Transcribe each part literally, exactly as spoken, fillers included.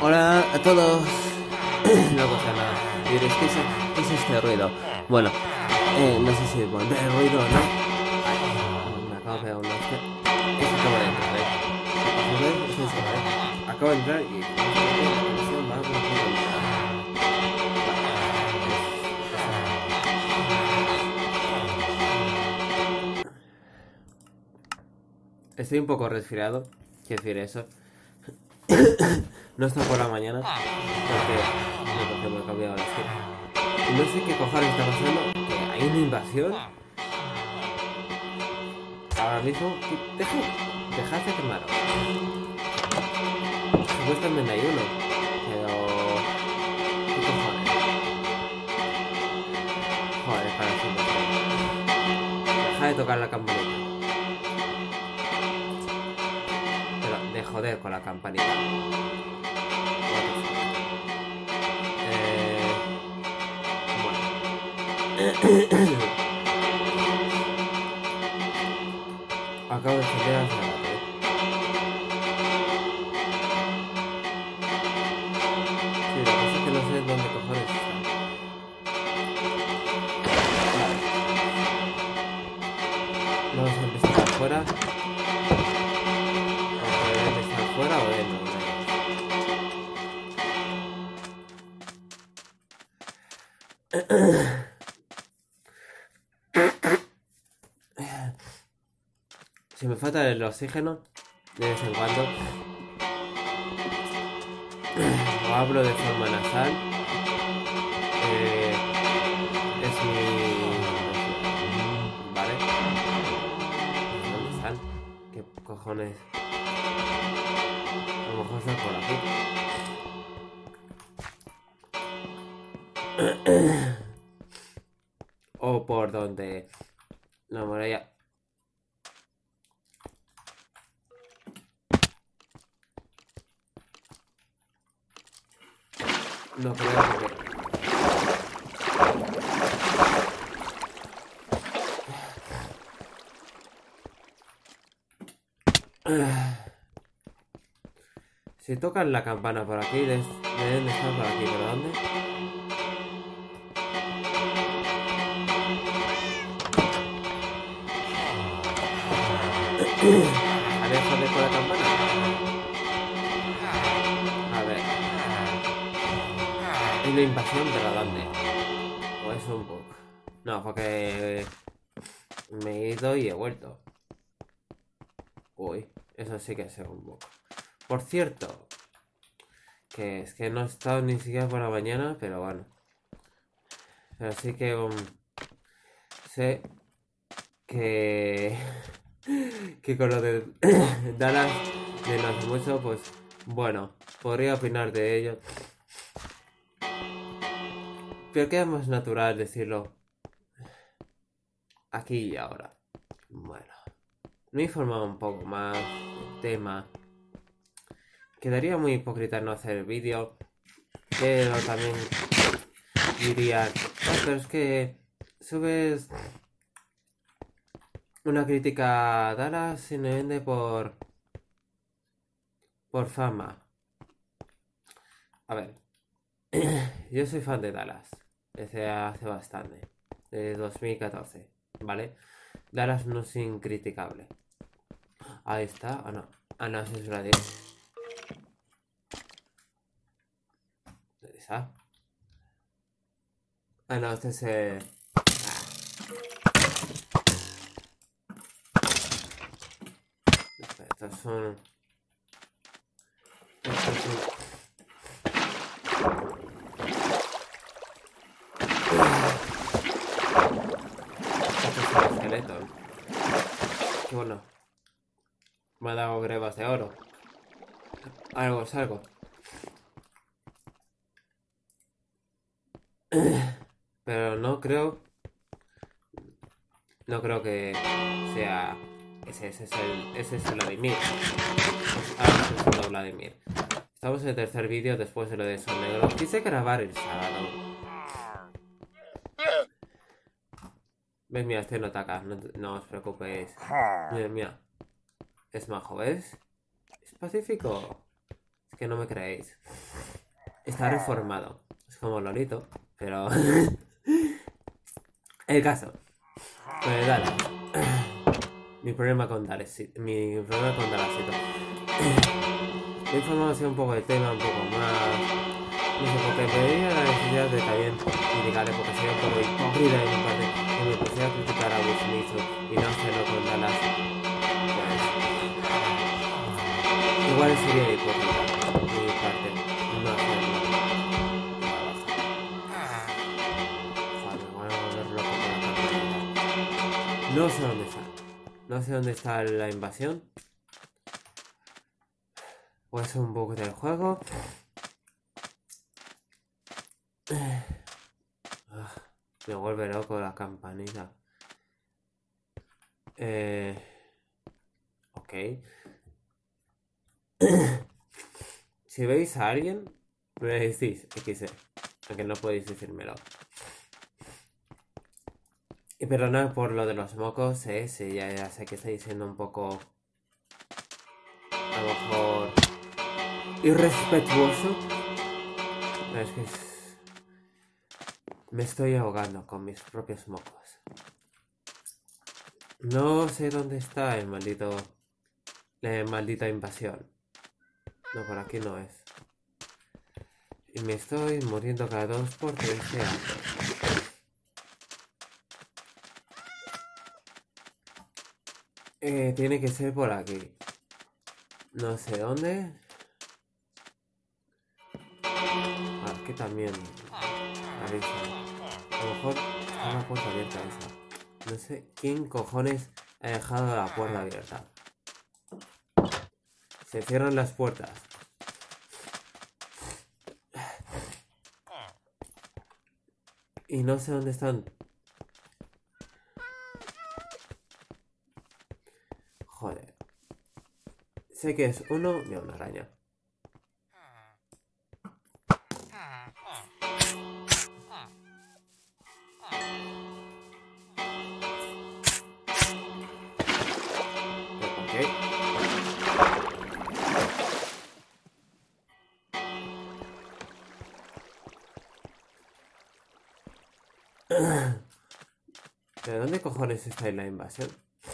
Hola a todos. No pasa nada. Diréis, ¿qué es, qué es este ruido? Bueno, eh, no sé si pondré el ruido o no. Ay, me acabo de pegar un hostia. Es acabo de entrar, eh. Joder, es eso, eh. Acabo de entrar y la conexión va como que vale, es, es eso. Estoy un poco resfriado, quiero decir eso. No está por la mañana porque me porque me he cambiado la esquina. Y no sé qué cojones está pasando, que hay una invasión. Ahora mismo, deja, dejad de quemaros. Supuestamente hay uno, pero... ¿qué cojones? Joder, para siempre. Deja de tocar la campanita. Pero de joder con la campanita. What the fuck. Eh... Bueno. Acabo de encender hace rato, eh. Sí, lo que pasa es que no sé dónde cojones están. Vale. Vamos a investigar fuera. Porque deben de estar fuera o dentro. Si me falta el oxígeno de vez en cuando, o hablo de forma nasal, eh, es mi... ¿vale? ¿Dónde están? ¿Qué cojones? A lo mejor están por aquí. O por donde la muralla... No creo porque... Si tocan la campana por aquí, deben de estar por aquí, ¿pero dónde? ¿Haré joder con la campana? A ver. ¿Es la invasión de la dónde? ¿O es un bug? No, porque me he ido y he vuelto. Uy, eso sí que es un bug. Por cierto, que es que no he estado ni siquiera por la mañana, pero bueno. Pero sí que um, sé que que con lo de Dallas de no hace mucho, pues bueno, podría opinar de ello. Pero queda más natural decirlo aquí y ahora. Bueno, me he informado un poco más del tema. Quedaría muy hipócrita no hacer el vídeo, pero también dirían, ah, pero es que subes una crítica a Dallas y me vende por por fama. A ver, yo soy fan de Dallas desde hace bastante, desde dos mil catorce, ¿vale? Dallas no es incriticable. Ahí está, ah no, ah no, ese es una diez. ¿Esa? Ah no, este es el... ah. Estos son... Estos son... Estos son esqueletos. Qué bueno. Me ha dado grebas de oro. Algo es algo. Pero no creo... No creo que sea... Ese, ese es el... Ese es el Vladimir. Ah, ese es el Vladimir. Estamos en el tercer vídeo después de lo de Sol Negro. Quise grabar el sábado. ¿Ves? Mira, este no ataca. No, no os preocupéis. Mira, mira. Es majo, ¿ves? Es pacífico. Es que no me creéis. está reformado. Es como Lolito, pero... El caso. Pues dale. Mi problema con Dalesito. Mi problema con Dalesito. La información un poco de tema, un poco más... No sé, porque veía la necesidad de también indicarle, porque sería un poco hipócrita de mi parte que me pusiera a criticar a Will Smith y no hacerlo con Dallas. Pues... Igual sería hipócrita de mi parte no hacerlo. Joder, me van a volver loco con la campanita. No sé dónde está. No sé dónde está la invasión. O es un bug del juego. Me vuelve loco la campanita. Eh... Ok. Si veis a alguien, me decís X E. Aunque no podéis decírmelo. Y perdonad por lo de los mocos, eh, sí, ya, ya sé que estáis siendo un poco... A lo mejor... irrespetuoso. Es que es... me estoy ahogando con mis propios mocos. No sé dónde está el maldito... La maldita invasión. No, por aquí no es. Y me estoy muriendo cada dos por tres segundos. Eh, tiene que ser por aquí. No sé dónde. Aquí también. Avisa. A lo mejor está la puerta abierta esa. No sé quién cojones ha dejado la puerta abierta. Se cierran las puertas. Y no sé dónde están. Joder. Sé que es uno... Mira, una araña. Ok. ¿De dónde cojones está la invasión?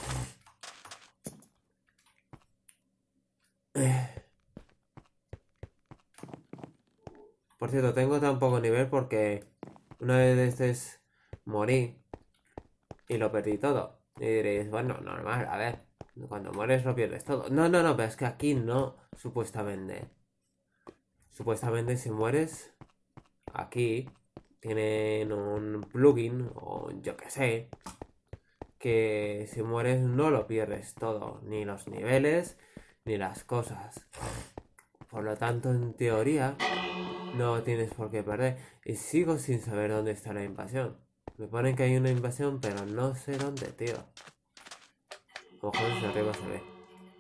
Por cierto, tengo tan poco nivel porque una vez de estos morí y lo perdí todo. Y diréis, bueno, normal, a ver, cuando mueres lo pierdes todo. No, no, no, pero es que aquí no, supuestamente. Supuestamente si mueres, aquí tienen un plugin o yo qué sé, que si mueres no lo pierdes todo, ni los niveles, ni las cosas. Por lo tanto, en teoría, no tienes por qué perder. Y sigo sin saber dónde está la invasión. Me ponen que hay una invasión, pero no sé dónde, tío. A lo mejor desde arriba se ve.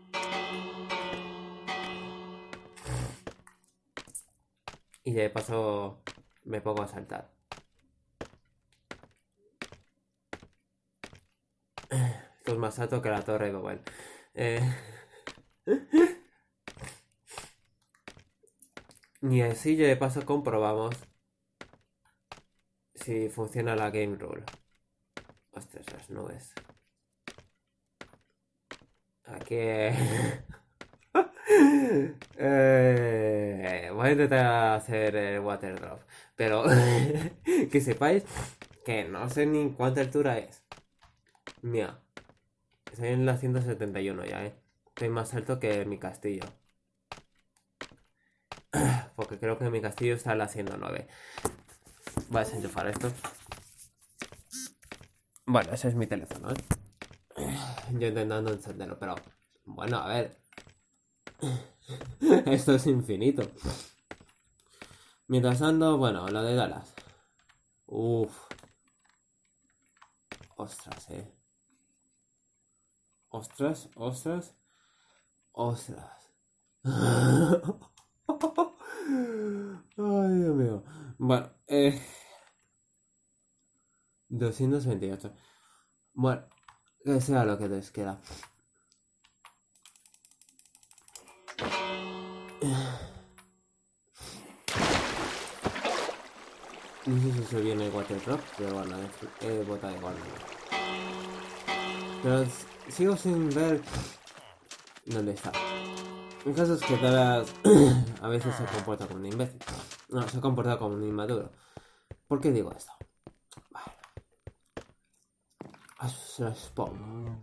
Y de paso me pongo a saltar. Esto es más alto que la torre de Babel. Eh... Y así ya de paso comprobamos si funciona la game rule. Ostras, las nubes. Aquí... eh, voy a intentar hacer el water drop. Pero que sepáis que no sé ni cuánta altura es. Mira, estoy en la ciento setenta y uno ya, eh. Estoy más alto que mi castillo. Porque creo que mi castillo está en la ciento nueve. Voy a desenchufar esto. Bueno, ese es mi teléfono, ¿eh? Yo intentando encenderlo, pero... Bueno, a ver. Esto es infinito. Mientras ando, bueno, lo de Dallas. Uff. Ostras, eh. Ostras, ostras. Ostras. Ay, Dios mío. Bueno, eh... doscientos veintiocho. Bueno, que sea lo que les queda. No sé si se viene Water Drop, pero bueno, he votado igual. Pero sigo sin ver dónde está. El caso es que Dallas a veces se comporta como un imbécil. No, se comporta como un inmaduro. ¿Por qué digo esto? Vale. Spawn.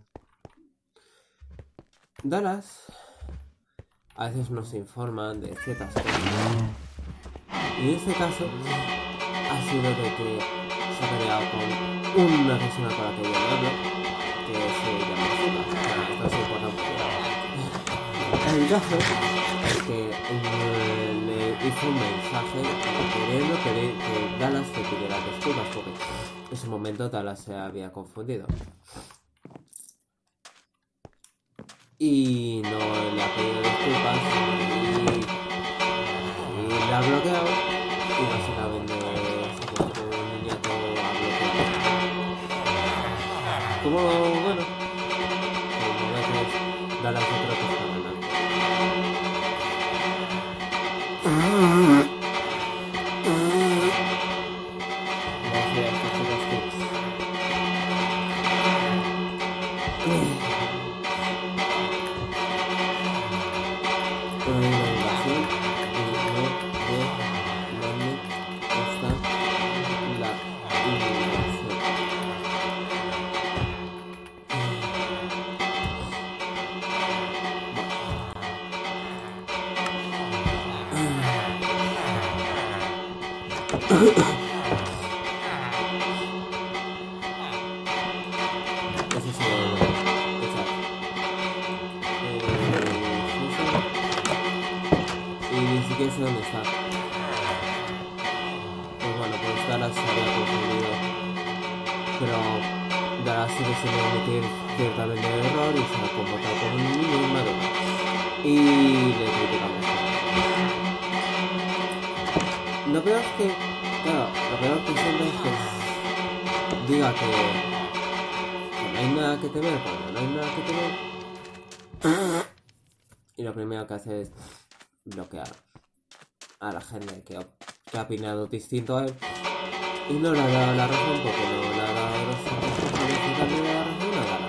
Dallas a veces nos informan de ciertas cosas. Y en este caso ha sido de que se ha peleado con una persona con la que yo no hablo, que se llama Zuka. Esto se importa mucho. El caso es que eh, le hizo un mensaje queriendo pedir que Dallas le pidiera disculpas porque en ese momento Dallas se había confundido. Y no le ha pedido disculpas y, y le ha bloqueado y básicamente se ha puesto un niñato a bloquear. Como, bueno, como veces Dallas otro que está ganando. Gracias, chicos, tips. Una invasión y no de dónde está la invasión. Eso es lo y ni siquiera sé dónde está. Pues bueno, pues Dallas se había confundido. Pero Dallas sigue sin admitir ciertamente el error y se ha comportado como un niño inmaduro. Y le criticamos. Lo peor es que, claro, lo peor que siempre es que diga que, que no hay nada que temer cuando no hay nada que temer. Y lo primero que hace es bloquear a la gente que, que ha opinado distinto a él y no le ha dado la razón porque no le ha dado los razón a Dallas.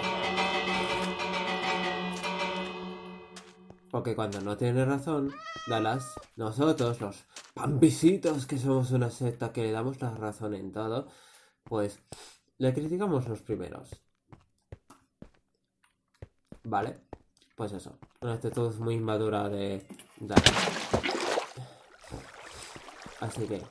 Porque cuando no tiene razón Dallas, nosotros los pampisitos que somos una secta que le damos la razón en todo, pues le criticamos los primeros. Vale, pues eso, una actitud muy inmadura de Dallas. Así que,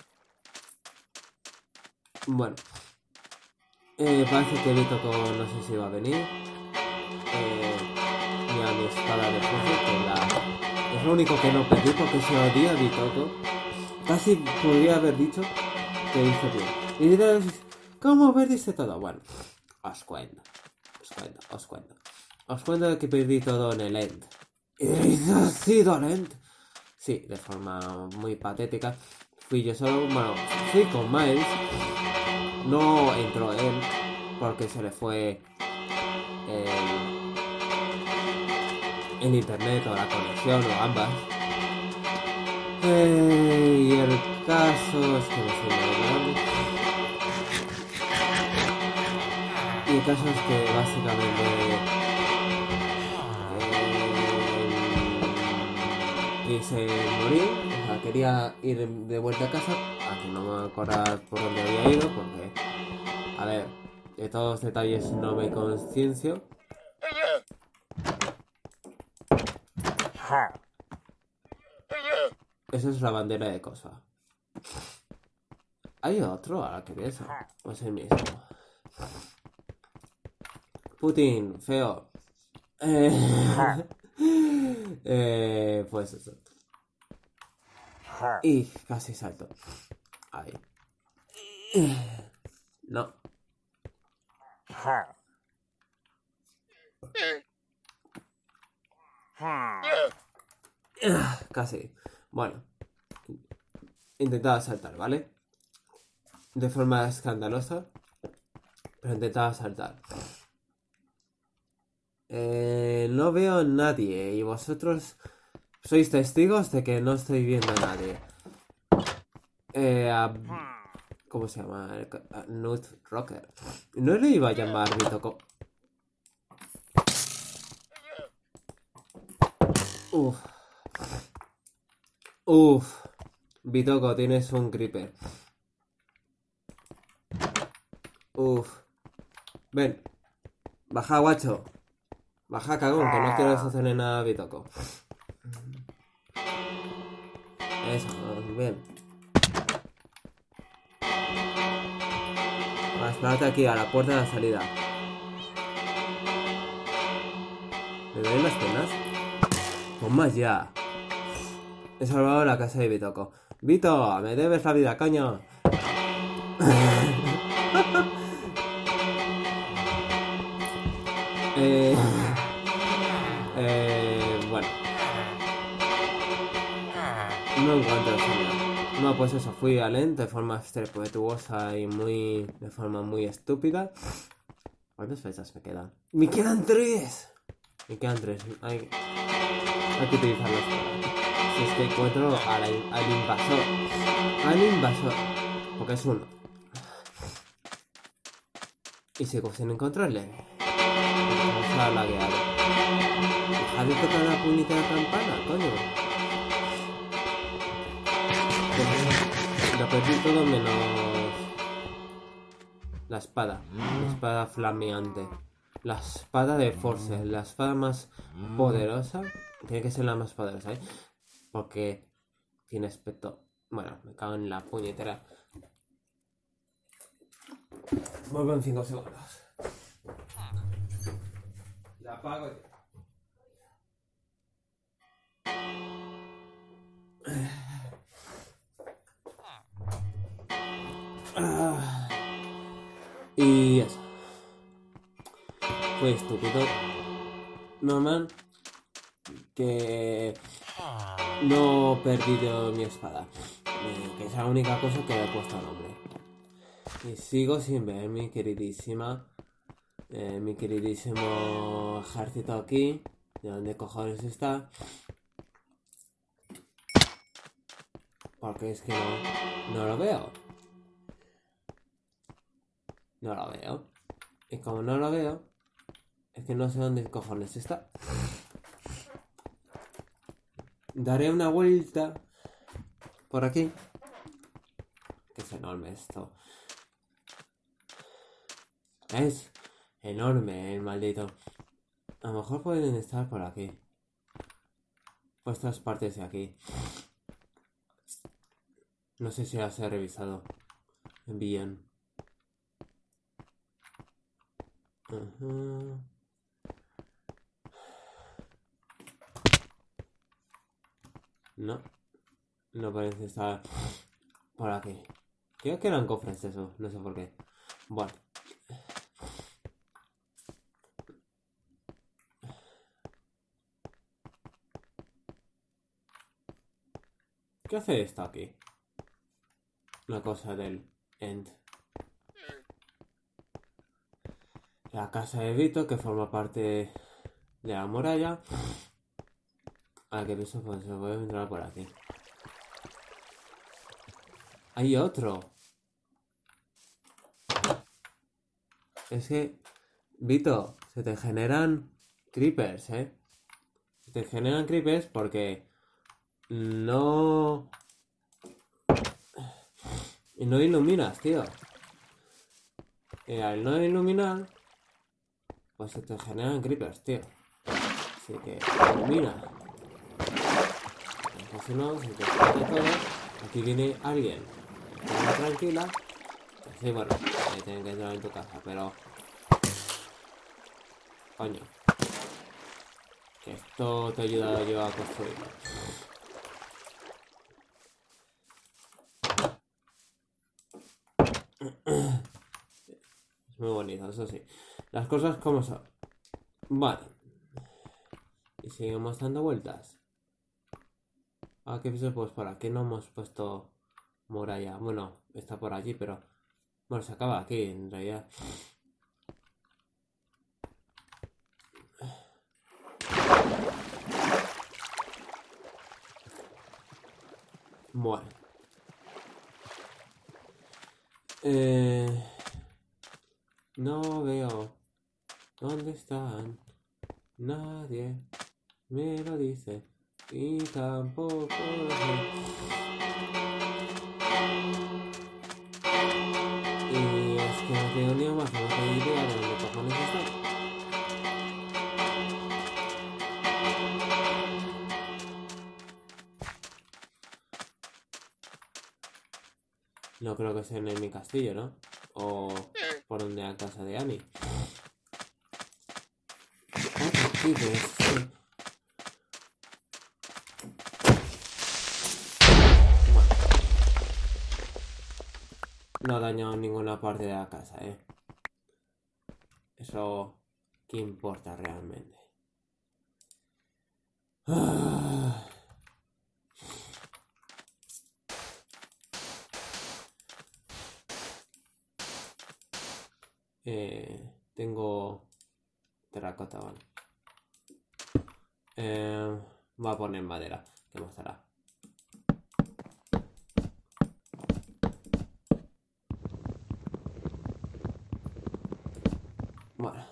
bueno, eh, parece que Bitoko no sé si va a venir. Eh, ni a mi espada de fuego, que la... es lo único que no perdí porque se odia a Bitoko. Casi podría haber dicho que hizo bien. Y diréis, ¿cómo perdiste todo? Bueno, os cuento, os cuento, os cuento. Os cuento de que perdí todo en el End. ¿Y diréis, ¿ha sido el End? Sí, de forma muy patética. Fui yo solo, bueno, fui con Miles. No entró él porque se le fue el, el internet o la conexión o ambas. Eh, y el caso es que no sé nada. Y el caso es que básicamente quise morir, o sea, quería ir de vuelta a casa, aunque no me acuerdo por dónde había ido, porque, a ver, de todos los detalles no me conciencio. Esa es la bandera de Kosovo. Hay otro, ahora que pienso, o es el mismo. Putin, feo. Eh... Eh, pues eso. Y casi salto. Ahí. No. Casi. Bueno. Intentaba saltar, ¿vale? De forma escandalosa. Pero intentaba saltar. Eh, no veo a nadie y vosotros sois testigos de que no estoy viendo a nadie. Eh, a ¿Cómo se llama? El, el Nut Rocker. No le iba a llamar Bitoco. Uf. Uf. Bitoco, tienes un creeper. Uf. Ven. Baja, guacho. Baja, cagón, que no quiero hacerle nada a Bitoco. Eso, bien. Va a esperarte aquí, a la puerta de la salida. ¿Me duelen las penas? Toma ya. He salvado la casa de Bitoco. Vito, me debes la vida, coño. eh, eh, bueno. No encuentro el señor. No, pues eso, fui a Lent de forma respetuosa y muy... de forma muy estúpida. ¿Cuántas fechas me quedan? ¡Me quedan tres! Me quedan tres. Hay, hay que utilizarlos. Si es que encuentro al, al invasor. Al invasor. Porque es uno. Y sigo sin encontrarle. Vamos a laguear. Deja de tocar la puñetera campana, coño. Lo perdí todo menos la espada. La espada flameante. La espada de Force. La espada más poderosa. Tiene que ser la más poderosa, ¿eh? Porque tiene aspecto... Bueno, me cago en la puñetera. Vuelvo en cinco segundos. La apago ya. Ah, y eso. Fue estúpido. Normal. Que no he perdido mi espada. Eh, que es la única cosa que le he puesto nombre. Y sigo sin ver mi queridísima. Eh, mi queridísimo ejército aquí. ¿De dónde cojones está? Porque es que no, no lo veo. No lo veo. Y como no lo veo, es que no sé dónde cojones está. Daré una vuelta por aquí. Que es enorme esto. Es enorme el maldito. A lo mejor pueden estar por aquí. Por estas partes de aquí. No sé si las he revisado bien. Uh-huh. No. No parece estar por aquí. Creo que eran cofres eso. No sé por qué. Bueno. ¿Qué hace esto aquí? Una cosa del End. La casa de Vito, que forma parte de la muralla. A que pienso, pues se puede entrar por aquí. Hay otro. Es que, Vito, se te generan creepers, ¿eh? Se te generan creepers porque no... Y no iluminas, tío. Y al no iluminar, pues se te generan creepers, tío. Así que ilumina. Porque si no, si te explota todo, aquí viene alguien. Está tranquila. Sí, bueno, ahí tienen que entrar en tu casa, pero... Coño. Que esto te ha ayudado yo a construir. Es muy bonito, eso sí. Las cosas como son. Vale. Y seguimos dando vueltas. Ah, ¿qué pienso? Pues por aquí no hemos puesto muralla. Bueno, está por allí, pero... Bueno, se acaba aquí, en realidad. Bueno. Eh, no veo. ¿Dónde están? Nadie me lo dice. Y tampoco sé. Y es que no tengo ni más remota idea de dónde cojones están. No creo que sean en mi castillo, ¿no? O por donde a casa de Annie. Otro tipo, es que... Bueno. No ha dañado ninguna parte de la casa, ¿eh? Eso... ¿Qué importa realmente? Ah. Eh, tengo terracota, vale. Eh, voy a poner madera, que más hará. Bueno.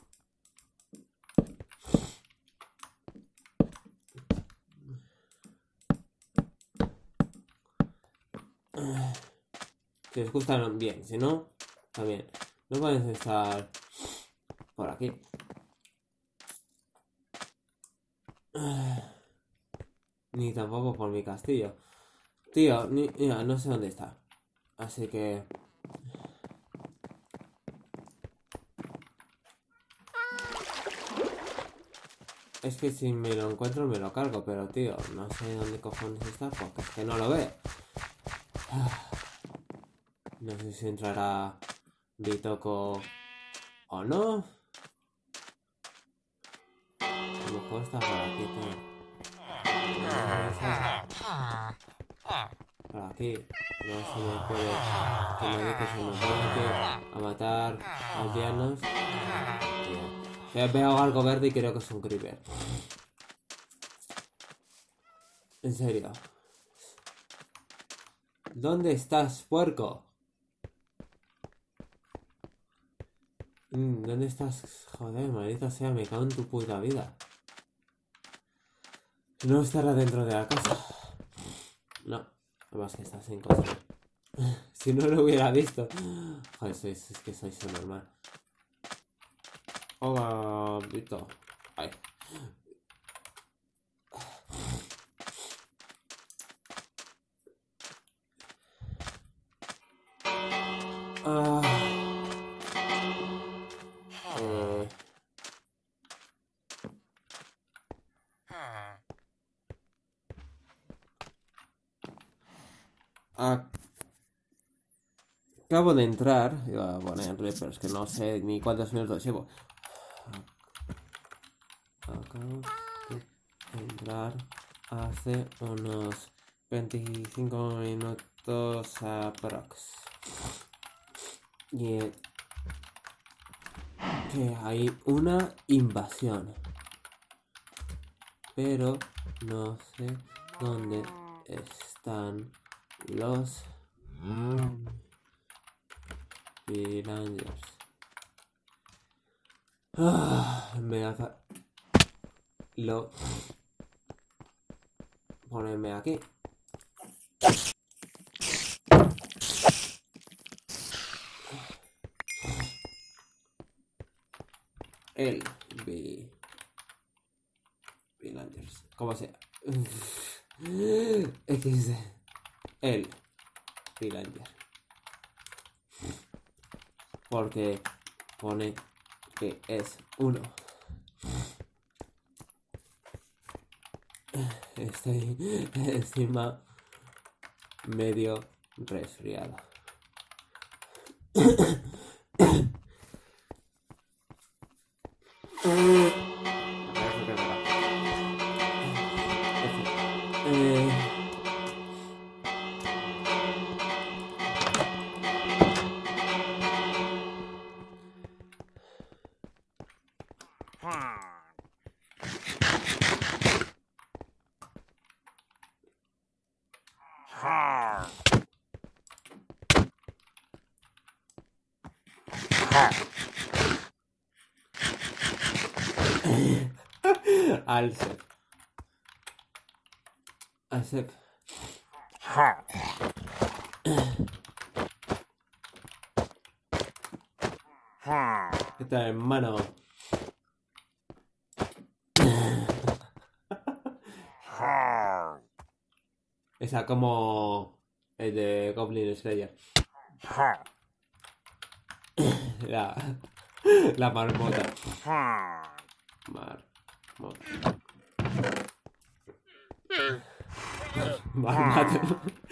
Si os gustan bien, si no, también. No pueden estar por aquí. Ni tampoco por mi castillo. Tío, ni, mira, no sé dónde está. Así que... Es que si me lo encuentro me lo cargo, pero tío, no sé dónde cojones está porque es que no lo veo. No sé si entrará Bitoco o no. A lo mejor está por aquí, tío. Por aquí. No se me puede... Que nadie que se me puede a matar aldeanos. Tío. Veo algo verde y creo que es un creeper. En serio. ¿Dónde estás, puerco? ¿Dónde estás? Joder, maldita sea, me cago en tu puta vida. No estará dentro de la casa. No, además que está sin cosa. Si no lo hubiera visto. Joder, sois, es que sois un normal. Hola, Vito. Ay. Ah. Eh. Acabo de entrar. Iba a ponerle, pero es que no sé ni cuántos minutos llevo. Acabo de entrar hace unos veinticinco minutos aprox. Y que hay una invasión. Pero no sé dónde están los villagers. Ah, me hace lo ponerme aquí. El vi villagers, como sea. equis de. El villager. Porque pone que es uno. Estoy encima medio resfriado. Alsep. Alsep. ¿Qué tal, hermano? Esa como el de Goblin Slayer. La, la marmota. Marmota. Marmota.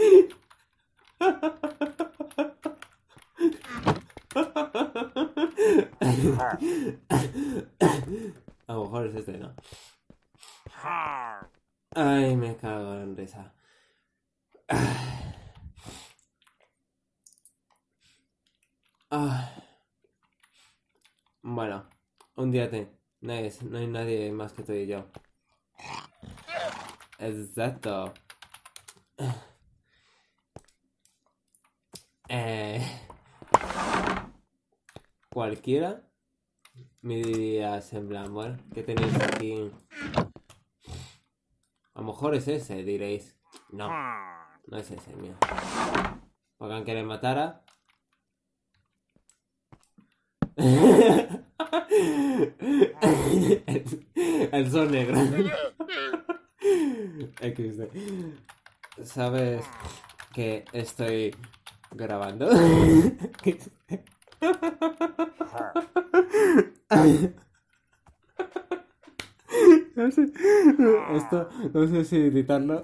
A lo mejor es este, ¿no? Ay, me cago en risa. Ah. Bueno, un día te. Nice. No hay nadie más que tú y yo. Exacto. Eh, cualquiera me dirías en plan, bueno, ¿qué tenéis aquí? A lo mejor es ese, diréis. No, no es ese, mío. Porque aunque le matara... el, el sol negro. equis de. ¿Sabes que estoy grabando? No sé, esto no sé si editarlo.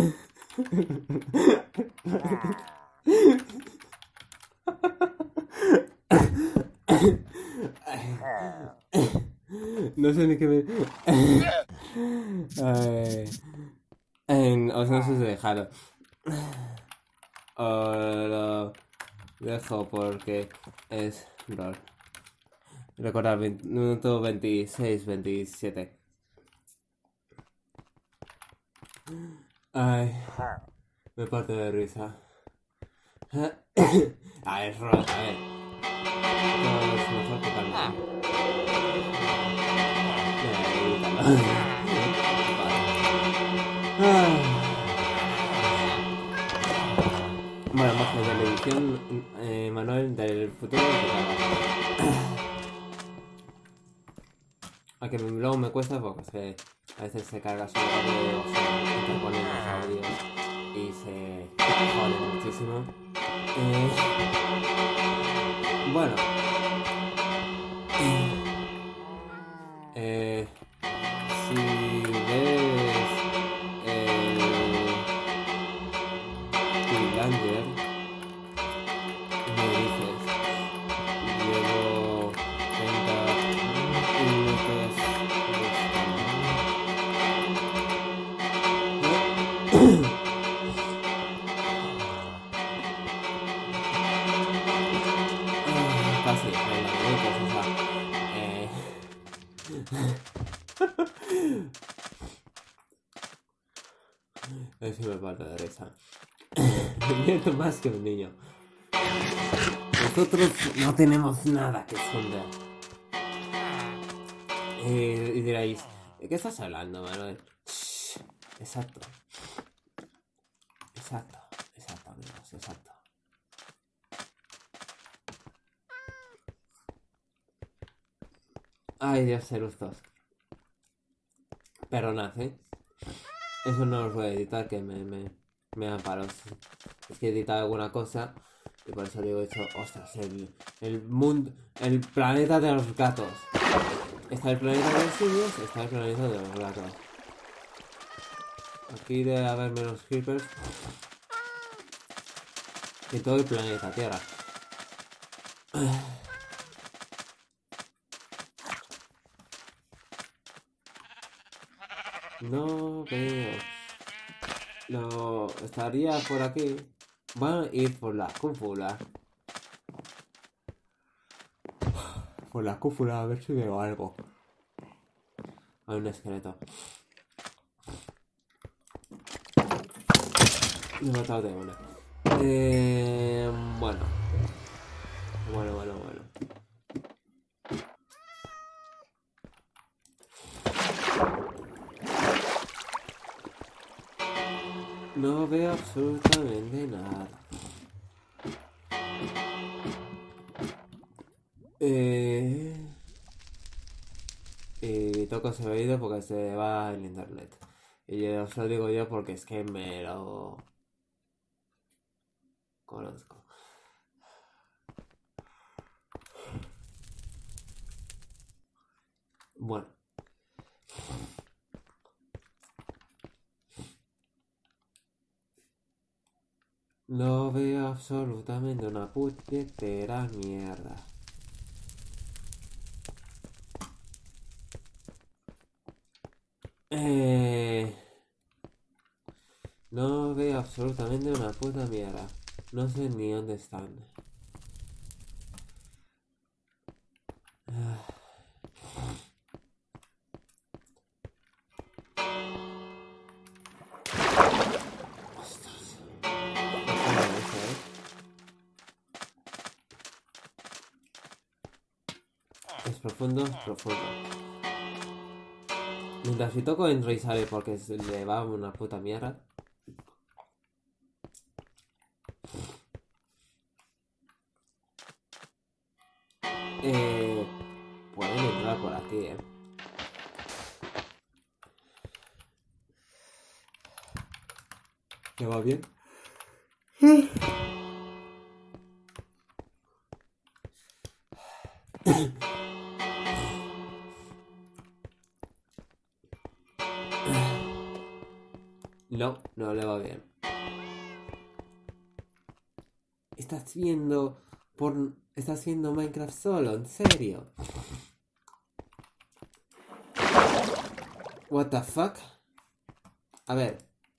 No sé ni qué me... Ay, en, os no sé si dejarlo. O lo dejo porque es rol. Recordad, minuto veintiséis, veintisiete. Ay, me parto de risa. Ah, es rol, a ver. No es mejor que calma. Bueno, magia de la edición, eh, Manuel del futuro. Aunque luego me cuesta porque se, a veces se carga su audio o se interponen los audios y se jode muchísimo. Eh, bueno. Eh, si ves el Finlander, me dices, llevo treinta minutos casi treinta minutos, o sea, eh... A ver si me parto de risa. Me miento más que un niño. Nosotros no tenemos nada que esconder. Eh, y diréis, ¿de qué estás hablando, Manuel? Shh, exacto. Exacto, exacto, amigos, exacto. Ay, Dios, serustos. Perdonad, ¿eh? Eso no os voy a editar, que me, me, me dan palos. Es que he editado alguna cosa y por eso digo hecho, ostras, el, el mundo, el planeta de los gatos. Está el planeta de los simios, está el planeta de los gatos. Aquí debe haber menos creepers que todo el planeta Tierra. No veo. No, estaría por aquí. Van a ir por la cúpula. Por la cúpula a ver si veo algo. Hay un esqueleto. Me he matado de una. Eh, bueno. Bueno, bueno, bueno. veo absolutamente nada. Eh... Y toco ese oído porque se va el internet. Y yo os lo digo yo porque es que me lo conozco. Bueno. No veo absolutamente una puñetera mierda. Eh... No veo absolutamente una puta mierda. No sé ni dónde están. Ostras. Es profundo, profundo. Mientras si toco entra y sale porque se le va una puta mierda. Eh, pueden entrar por aquí, eh. ¿Te va bien? No, no le va bien. Estás viendo por... Estás viendo Minecraft solo, en serio. What the fuck? A ver.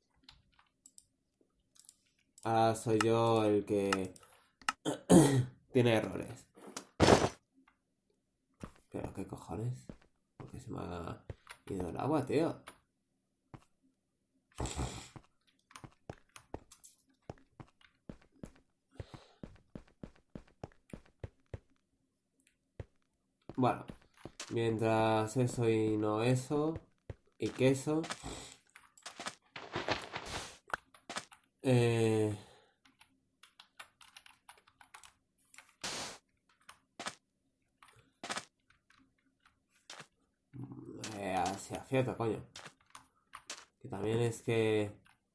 Ahora soy yo el que tiene errores. Pero qué cojones. Porque se me ha ido el agua, tío. Bueno, mientras eso y no eso, y queso, eh, eh, hacia cierto, coño. Que también es que...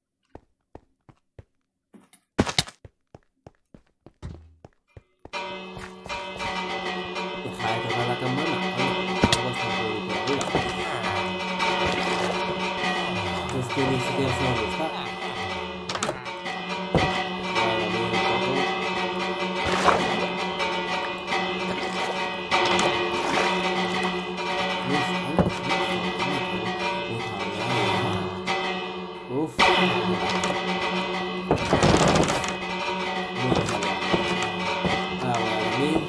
Deja de tocar la campana, coño, algo está por arriba. Es que ni siquiera sé dónde está. Vale, mira un poco. Uf. Ahora voy a dormir.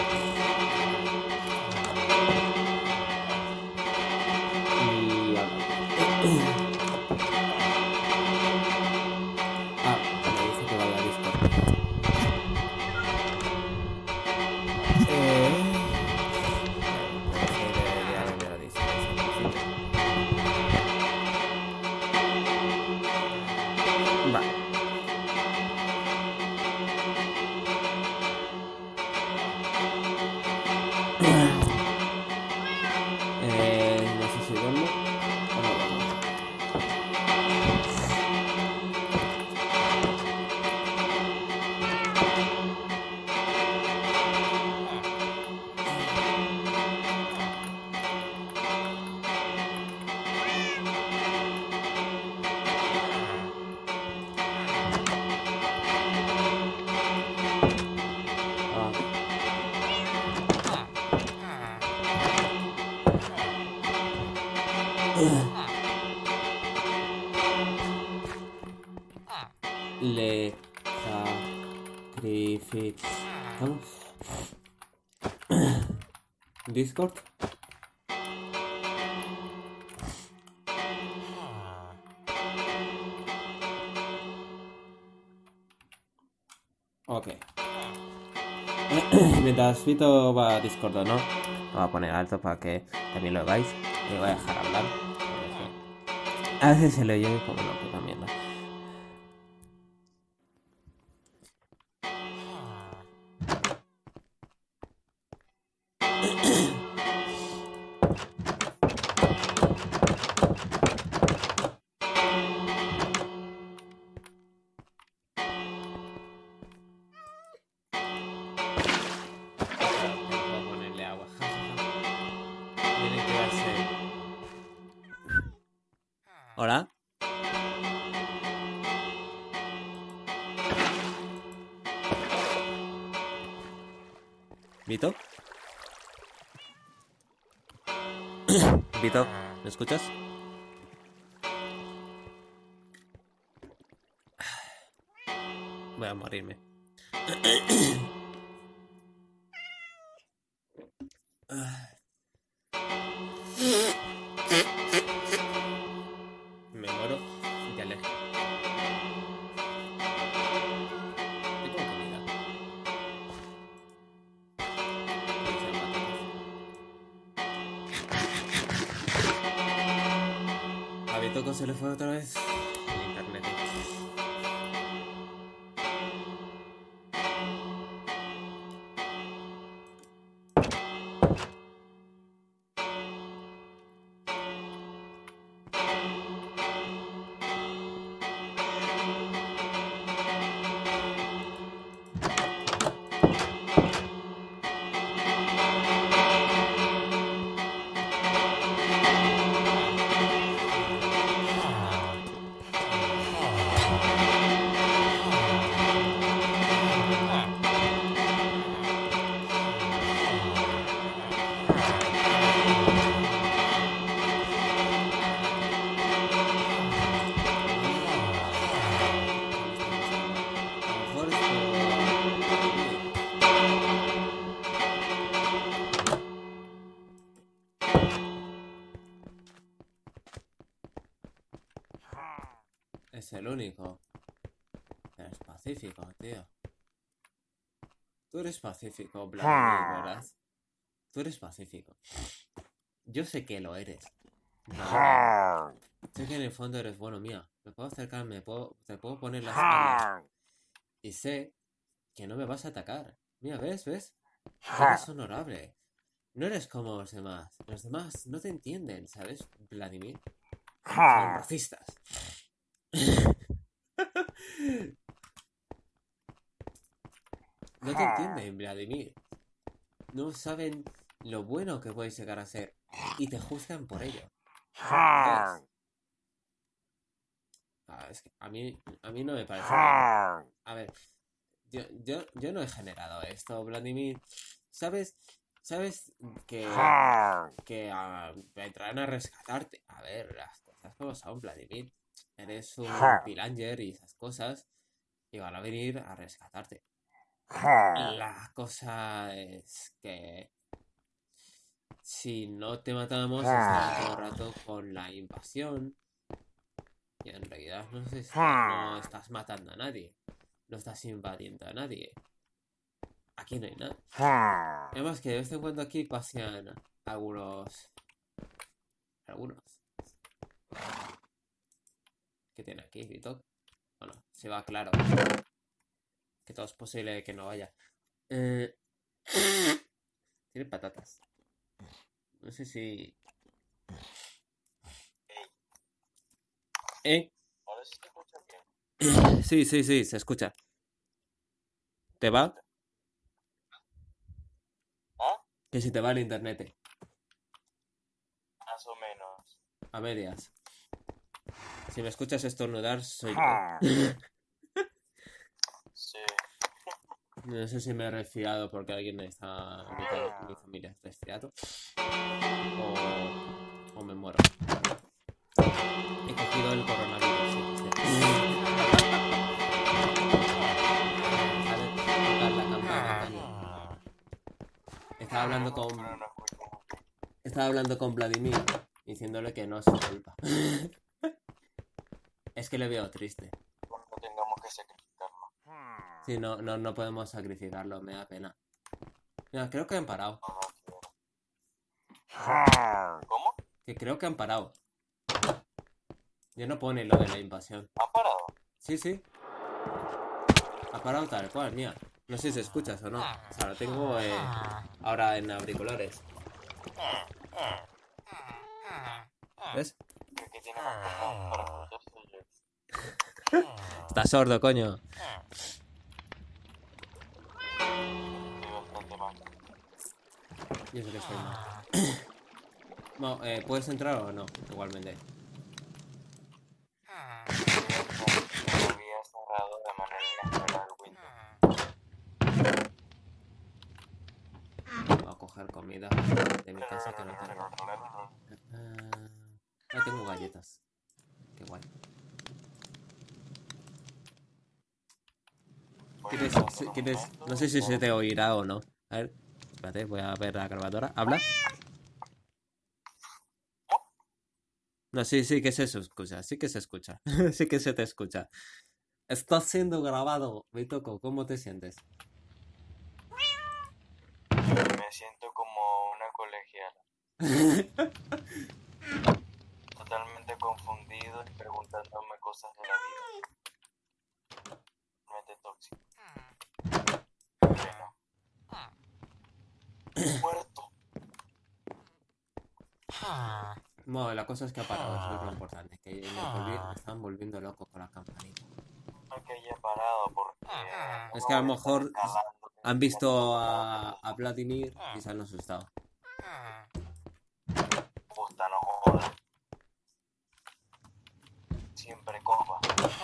Y ahora. Ah, me dice que vaya a Discord. Eh. Eh, no sé si duermo o no duermo. Le sacrificamos. Discord. Ok. Mientras Fito va a Discord, ¿no? Lo voy a poner alto para que también lo veáis. Me voy a dejar hablar. A veces se le oye como una puta mierda. ¿Vito? ¿Vito? ¿Me escuchas? Voy a morirme. Me muero y te alejo. Tengo comida. A Vitoco se le fue otra vez el internet. Es el único. Eres pacífico, tío. Tú eres pacífico, Vladimir, ¿verdad? Tú eres pacífico. Yo sé que lo eres. Vale. Sé que en el fondo eres bueno, mía. Me puedo acercarme, puedo, te puedo poner las alas. Y sé que no me vas a atacar. Mira, ¿ves? ¿Ves? Eres honorable. No eres como los demás. Los demás no te entienden, ¿sabes, Vladimir? Son racistas. No te entienden, Vladimir. No saben lo bueno que puedes llegar a ser y te juzgan por ello. ¿Ves? Ah, es que a mí, a mí no me parece bien. A ver, yo, yo, yo no he generado esto, Vladimir. ¿Sabes? ¿Sabes que, que uh, vendrán a rescatarte? A ver, las cosas como son, Vladimir. Eres un pillager y esas cosas y van a venir a rescatarte. La cosa es que si no te matamos estarás todo el rato con la invasión y en realidad no, sé, no estás matando a nadie, no estás invadiendo a nadie. Aquí no hay nada. Además que de vez en cuando aquí pasean algunos algunos ¿qué tiene aquí, Vito? Bueno, se va claro que todo es posible que no vaya. Eh... Tiene patatas. No sé si... ¿Eh? A ver si te escuchas bien. Sí, sí, sí, se escucha. ¿Te va? ¿Ah? Que si te va el internet. Más o menos. A medias. Si me escuchas estornudar, soy yo. Sí. No sé si me he resfriado porque alguien está... Mi, mi familia está resfriado. O... O me muero. He cogido el coronavirus. Sí, sí. Tocar la campana, coño. Estaba hablando con... Estaba hablando con Vladimir, diciéndole que no es su culpa. Es que le veo triste. No tengamos que sacrificarlo. Sí, no, no, no podemos sacrificarlo, me da pena. Mira, creo que han parado. ¿Cómo? Que creo que han parado. Ya no pone lo de la invasión. ¿Han parado? Sí, sí. Ha parado tal cual, mira. No sé si escuchas o no. O sea, lo tengo eh, ahora en auriculares. ¿Ves? El que tiene más cosas para escuchar soy yo. Está sordo, coño. Estoy bastante mal. Yo sé que estoy mal. No, eh, ¿puedes entrar o no? Igualmente. Me había cerrado de manera inesperada el Windows. comida de mi casa que no tengo. Uh, no tengo galletas. Qué guay. ¿Quieres, si- quieres, no sé si se te oirá o no. A ver, espérate, voy a ver la grabadora. ¿Habla? No, sí, sí que se escucha, sí que se escucha. Sí que se te escucha. Está siendo grabado, Bitoco, ¿cómo te sientes? Me siento como una colegiala, totalmente confundido y preguntándome cosas de la vida. Mente tóxico. Bueno. Muerto. Bueno, la cosa es que ha parado, eso es lo importante. Que me, volví, me estaban volviendo loco con la campanita. No que haya parado porque... Es que a lo mejor han visto a, a Vladimir y se han asustado. Puta, no jodas. Siempre copa.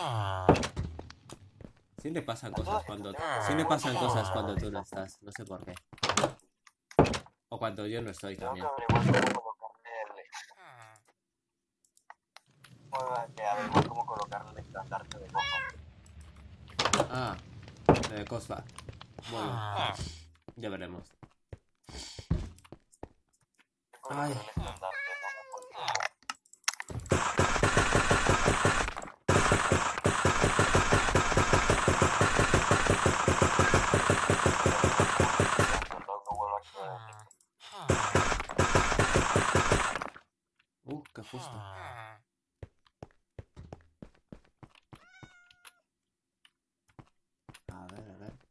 Sí le pasan cosas cuando sí le pasan cosas cuando tú no estás, no sé por qué. O cuando yo no estoy Tengo que también. averiguar cómo colocarle el... Tengo que averiguar cómo colocarle el estandarte de copa. Ah, de Cospa. Bueno, ya veremos. Ay. El estandarte, no me Uh, qué justo. A ver, a ver.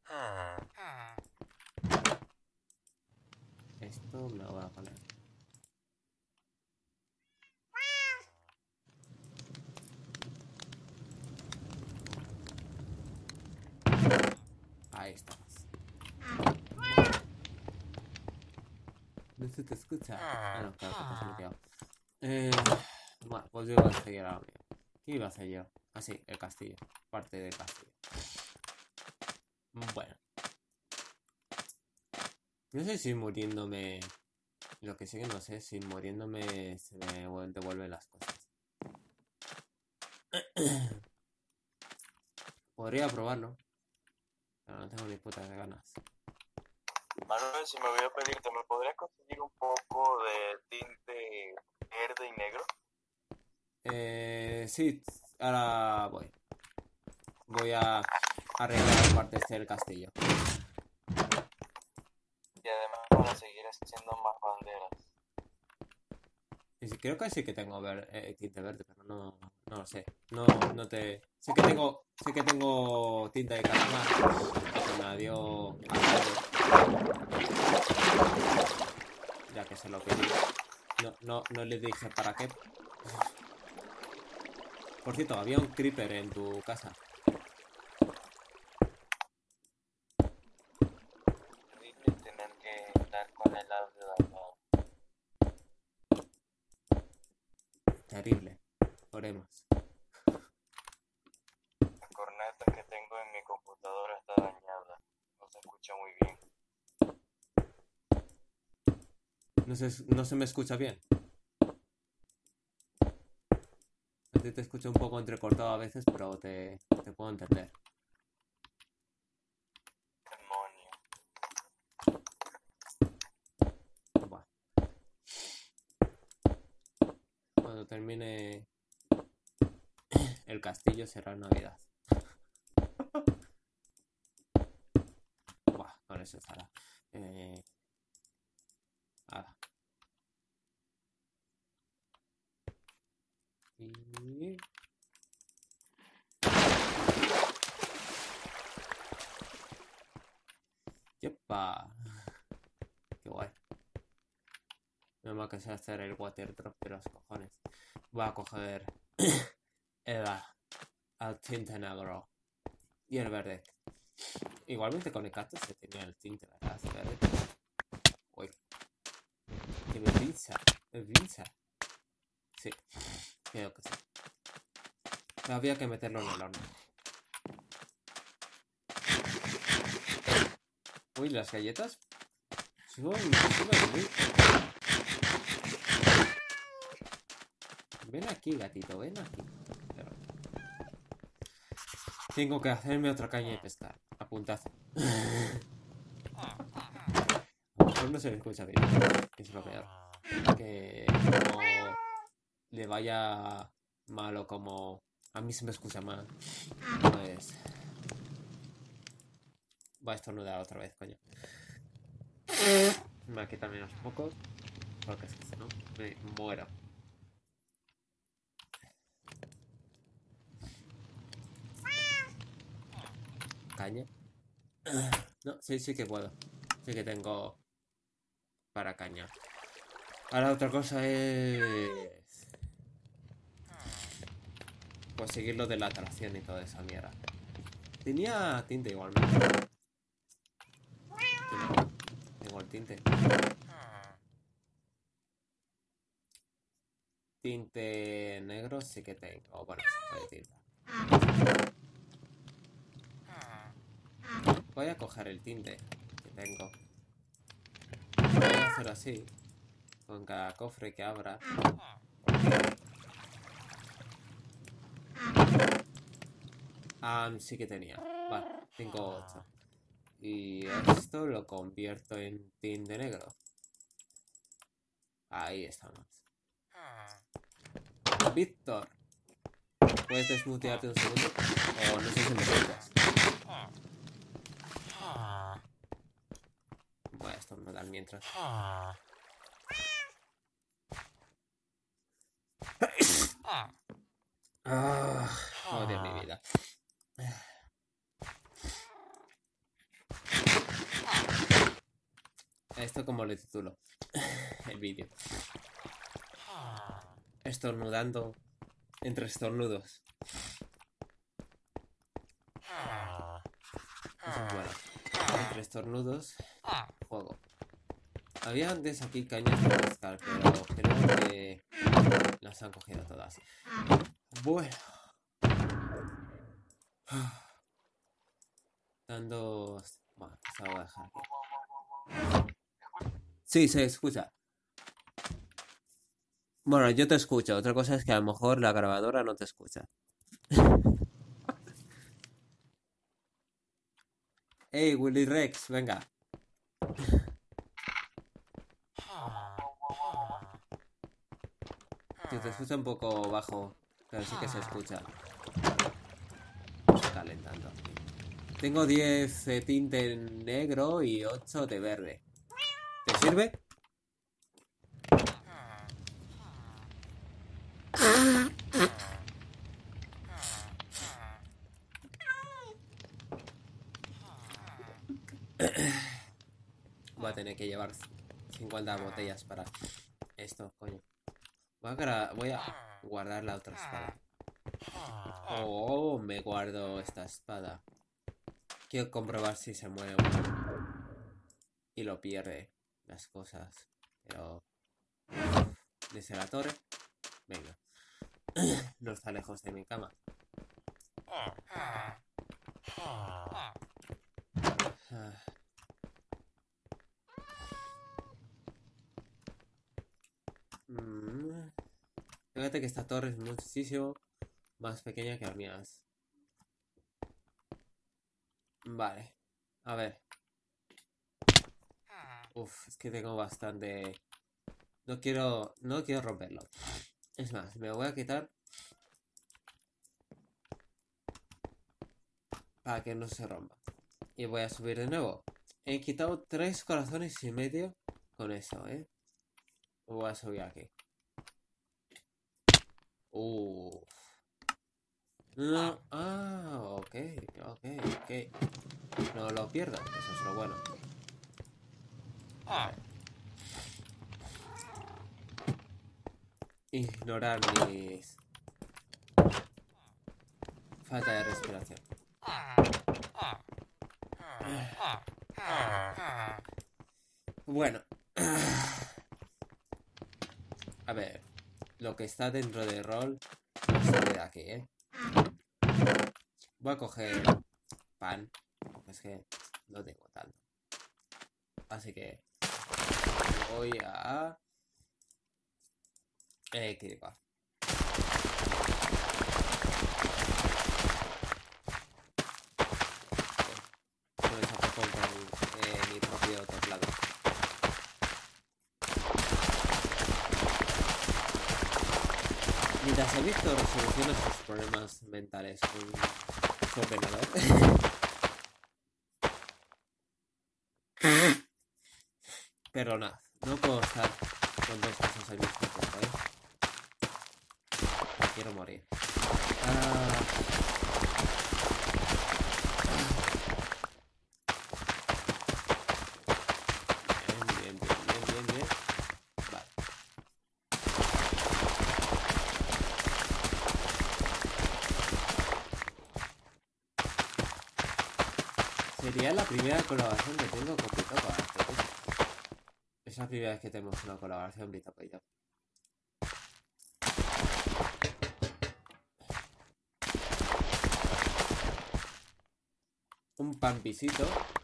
Esto me lo voy a poner. Ahí estamos. No se te escucha. Ah, no, claro, que te has bloqueado. Eh, bueno, pues yo iba a seguir ahora mío. ¿Qué iba a hacer yo? Ah, sí, el castillo. Parte del castillo. Bueno. No sé si muriéndome... Lo que sí que no sé, si muriéndome se me devuelven las cosas. Podría probarlo. Pero no tengo ni putas de ganas. Manuel, si me voy a pedirte, ¿me podrías conseguir un poco de tinte verde y negro? Eh, sí, ahora voy. Voy a arreglar partes del castillo. Y además para seguir haciendo más banderas. Y sí, creo que sí que tengo ver, eh, tinte verde, pero no, no lo sé. No, no te. Sé que tengo. Sé que tengo tinta de calamar. Que me la dio ya que se lo pedí. No, no, no le dije para qué. Por cierto, había un creeper en tu casa. Terrible tener que estar con el audio dañado. Terrible. Oremos. La corneta que tengo en mi computadora está dañada. No se escucha muy bien. No se, no se me escucha bien. A ti te escucho un poco entrecortado a veces, pero te, te puedo entender. Demonio. Buah. Cuando termine el castillo será Navidad. Buah, con eso estará. Eh... Ahora. Y... ¡Yepa! ¡Qué guay! No más que sé hacer el water drop de los cojones. Voy a coger el, el tinte negro y el verde. Igualmente con el cactus se tenía el tinte, ¿verdad? El verde. Uy. Que me pincha. Me pincha. Sí. Creo que sí. Había que meterlo en el horno. Uy, las galletas Sube, sube, ven aquí, gatito, ven aquí. Pero... tengo que hacerme otra caña de pescar. Apuntazo. A lo mejor no se me escucha bien. Que es lo peor. Que no le vaya malo como a mí se me escucha mal. Pues... voy a estornudar otra vez, coño. Me voy a quitar menos mocos. Porque es que si no, me muero. Caña. No, sí, sí que puedo. Sí que tengo para caña. Ahora otra cosa es... pues seguir lo de la atracción y toda esa mierda. Tenía tinte igualmente. Tengo, tengo el tinte. Tinte negro sí que tengo. Bueno, se puede tinta. Voy a coger el tinte que tengo. Voy a hacer así. Con cada cofre que abra. Ah, sí que tenía. Vale, tengo ocho. Y esto lo convierto en tinte negro. Ahí estamos. Víctor, ¿puedes desmutearte un segundo? O no sé si me escuchas. Voy a estornudar mientras. Ah, odio mi vida. Esto como le titulo el vídeo. Estornudando entre estornudos. Eso es bueno. Entre estornudos, juego. Había antes aquí cañas de pescar, pero creo que las han cogido todas. Bueno. Dando... bueno, se lo voy a dejar aquí. Sí, se escucha. Bueno, yo te escucho. Otra cosa es que a lo mejor la grabadora no te escucha. Hey, Willy Rex, venga. Tío, te escucha un poco bajo, pero sí que se escucha. Está calentando. Tengo diez de tinte negro y ocho de verde. ¿Te sirve? Voy a tener que llevar cincuenta botellas para esto, coño. Voy a, voy a guardar la otra espada. Oh, me guardo esta espada. Quiero comprobar si se mueve uno y lo pierde las cosas. Pero... desde la torre. Venga. No está lejos de mi cama. Ah. Mm. Fíjate que esta torre es muchísimo más pequeña que las mías. Vale. A ver. Uf, es que tengo bastante... No quiero... No quiero romperlo. Es más, me voy a quitar... para que no se rompa. Y voy a subir de nuevo. He quitado tres corazones y medio con eso, ¿eh? Voy a subir aquí. Uff. No. Ah, ok, ok, ok. No lo pierdo, eso es lo bueno. A ver. Ignorar mis... falta de respiración. Bueno. A ver. Lo que está dentro del rol no sale de aquí, ¿eh? Voy a coger pan. Porque es que no tengo tanto. Así que voy a... Eh, ¿qué digo? Pues a poco con eh, mi propio teclado. Mientras he visto resoluciones sus problemas mentales con su ordenador. Pero nada, no puedo estar con dos cosas al mismo tiempo, ¿eh? Me quiero morir. Ah. Bien, bien, bien, bien, bien, bien. Vale. Sería la primera colaboración que tengo con Pitopa. Es la primera vez que tenemos una colaboración Pitopa y yo. Un pampisito.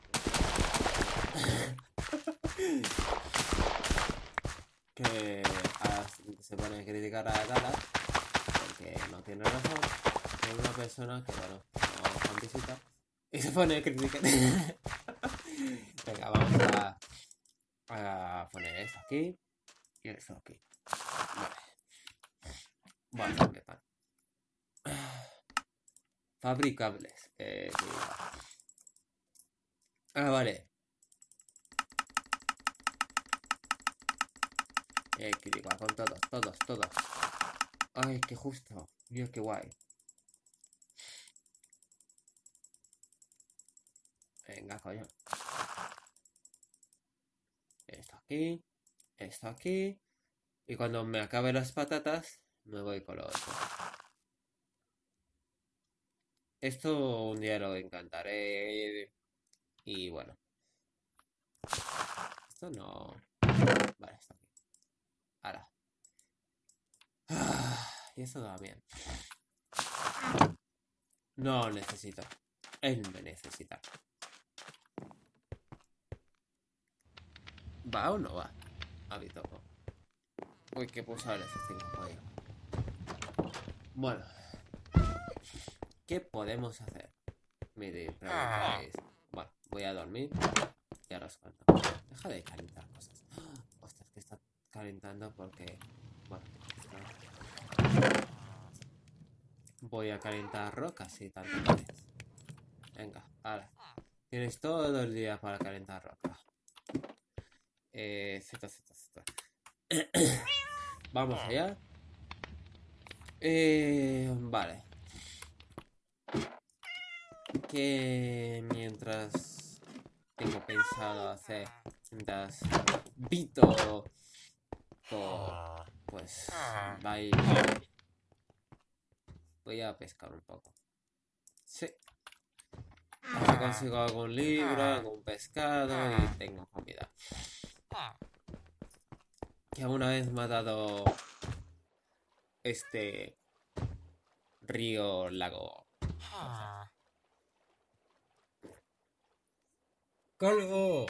Que ahora se pone a criticar a Dallas porque no tiene razón. Es una persona que, bueno, no pampisita. Y se pone a criticar. Venga, vamos a, a poner esto aquí y esto aquí. Vale. Vamos a empezar. Fabricables. Eh, sí. Ah, vale. Eh, que digo, con todos, todos, todos. Ay, qué justo. Dios, qué guay. Venga, coño. Esto aquí. Esto aquí. Y cuando me acabe las patatas, me voy con lo otro. Esto un día lo encantaré. Y bueno. Esto no. Vale, está aquí. Ahora. Ah, y eso va bien. No necesito. Él me necesita. ¿Va o no va? A mi topo. Uy, qué pulsado el F cinco, pollo. Bueno. ¿Qué podemos hacer? Me preguntáis. Bueno, voy a dormir. Y ahora os cuento. Deja de calentar cosas. Ostras, que está calentando porque... Bueno. Voy a calentar rocas y tanto quieres. Venga, ahora. Tienes todo el día para calentar roca. Eh, Z, Z, Z. Vamos allá. Eh, vale. Que mientras tengo pensado hacer, mientras Vito, pues vaya, voy a pescar un poco. Sí. A ver si consigo algún libro, algún pescado y tengo comida. Que alguna vez me ha dado este río lago. ¡Colgo!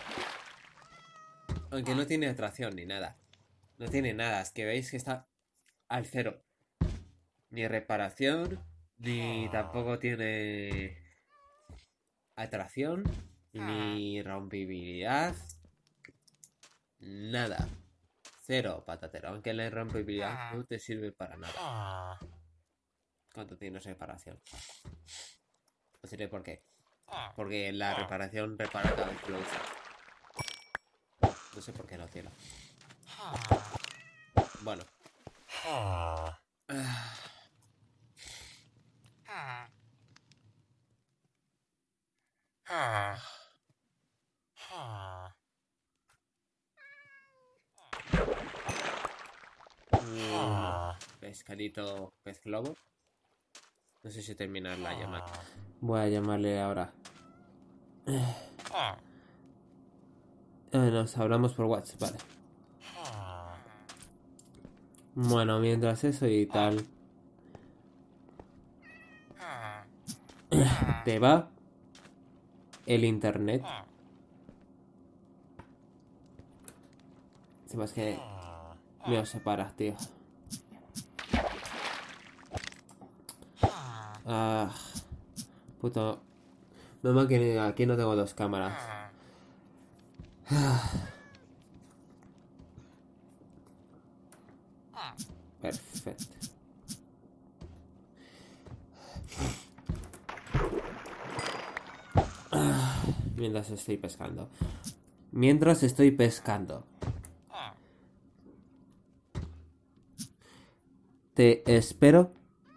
Aunque no tiene atracción ni nada. No tiene nada. Es que veis que está al cero. Ni reparación. Ni tampoco tiene atracción. Ni rompibilidad. Nada. Cero patatero. Aunque la rompibilidad no te sirve para nada. Cuando tienes reparación. Os diré por qué. Porque la reparación repara cada vez que lo usa. No sé por qué no tiene. Bueno. Mm, pescadito pez globo. No sé si terminar la llamada. Voy a llamarle ahora. Eh, nos hablamos por WhatsApp, vale. Bueno, mientras eso y tal. ¿Te va el internet? Se me es que me os separas, tío. Ah, puto. Normal que aquí no tengo dos cámaras. Perfecto. Mientras estoy pescando. Mientras estoy pescando. Te espero.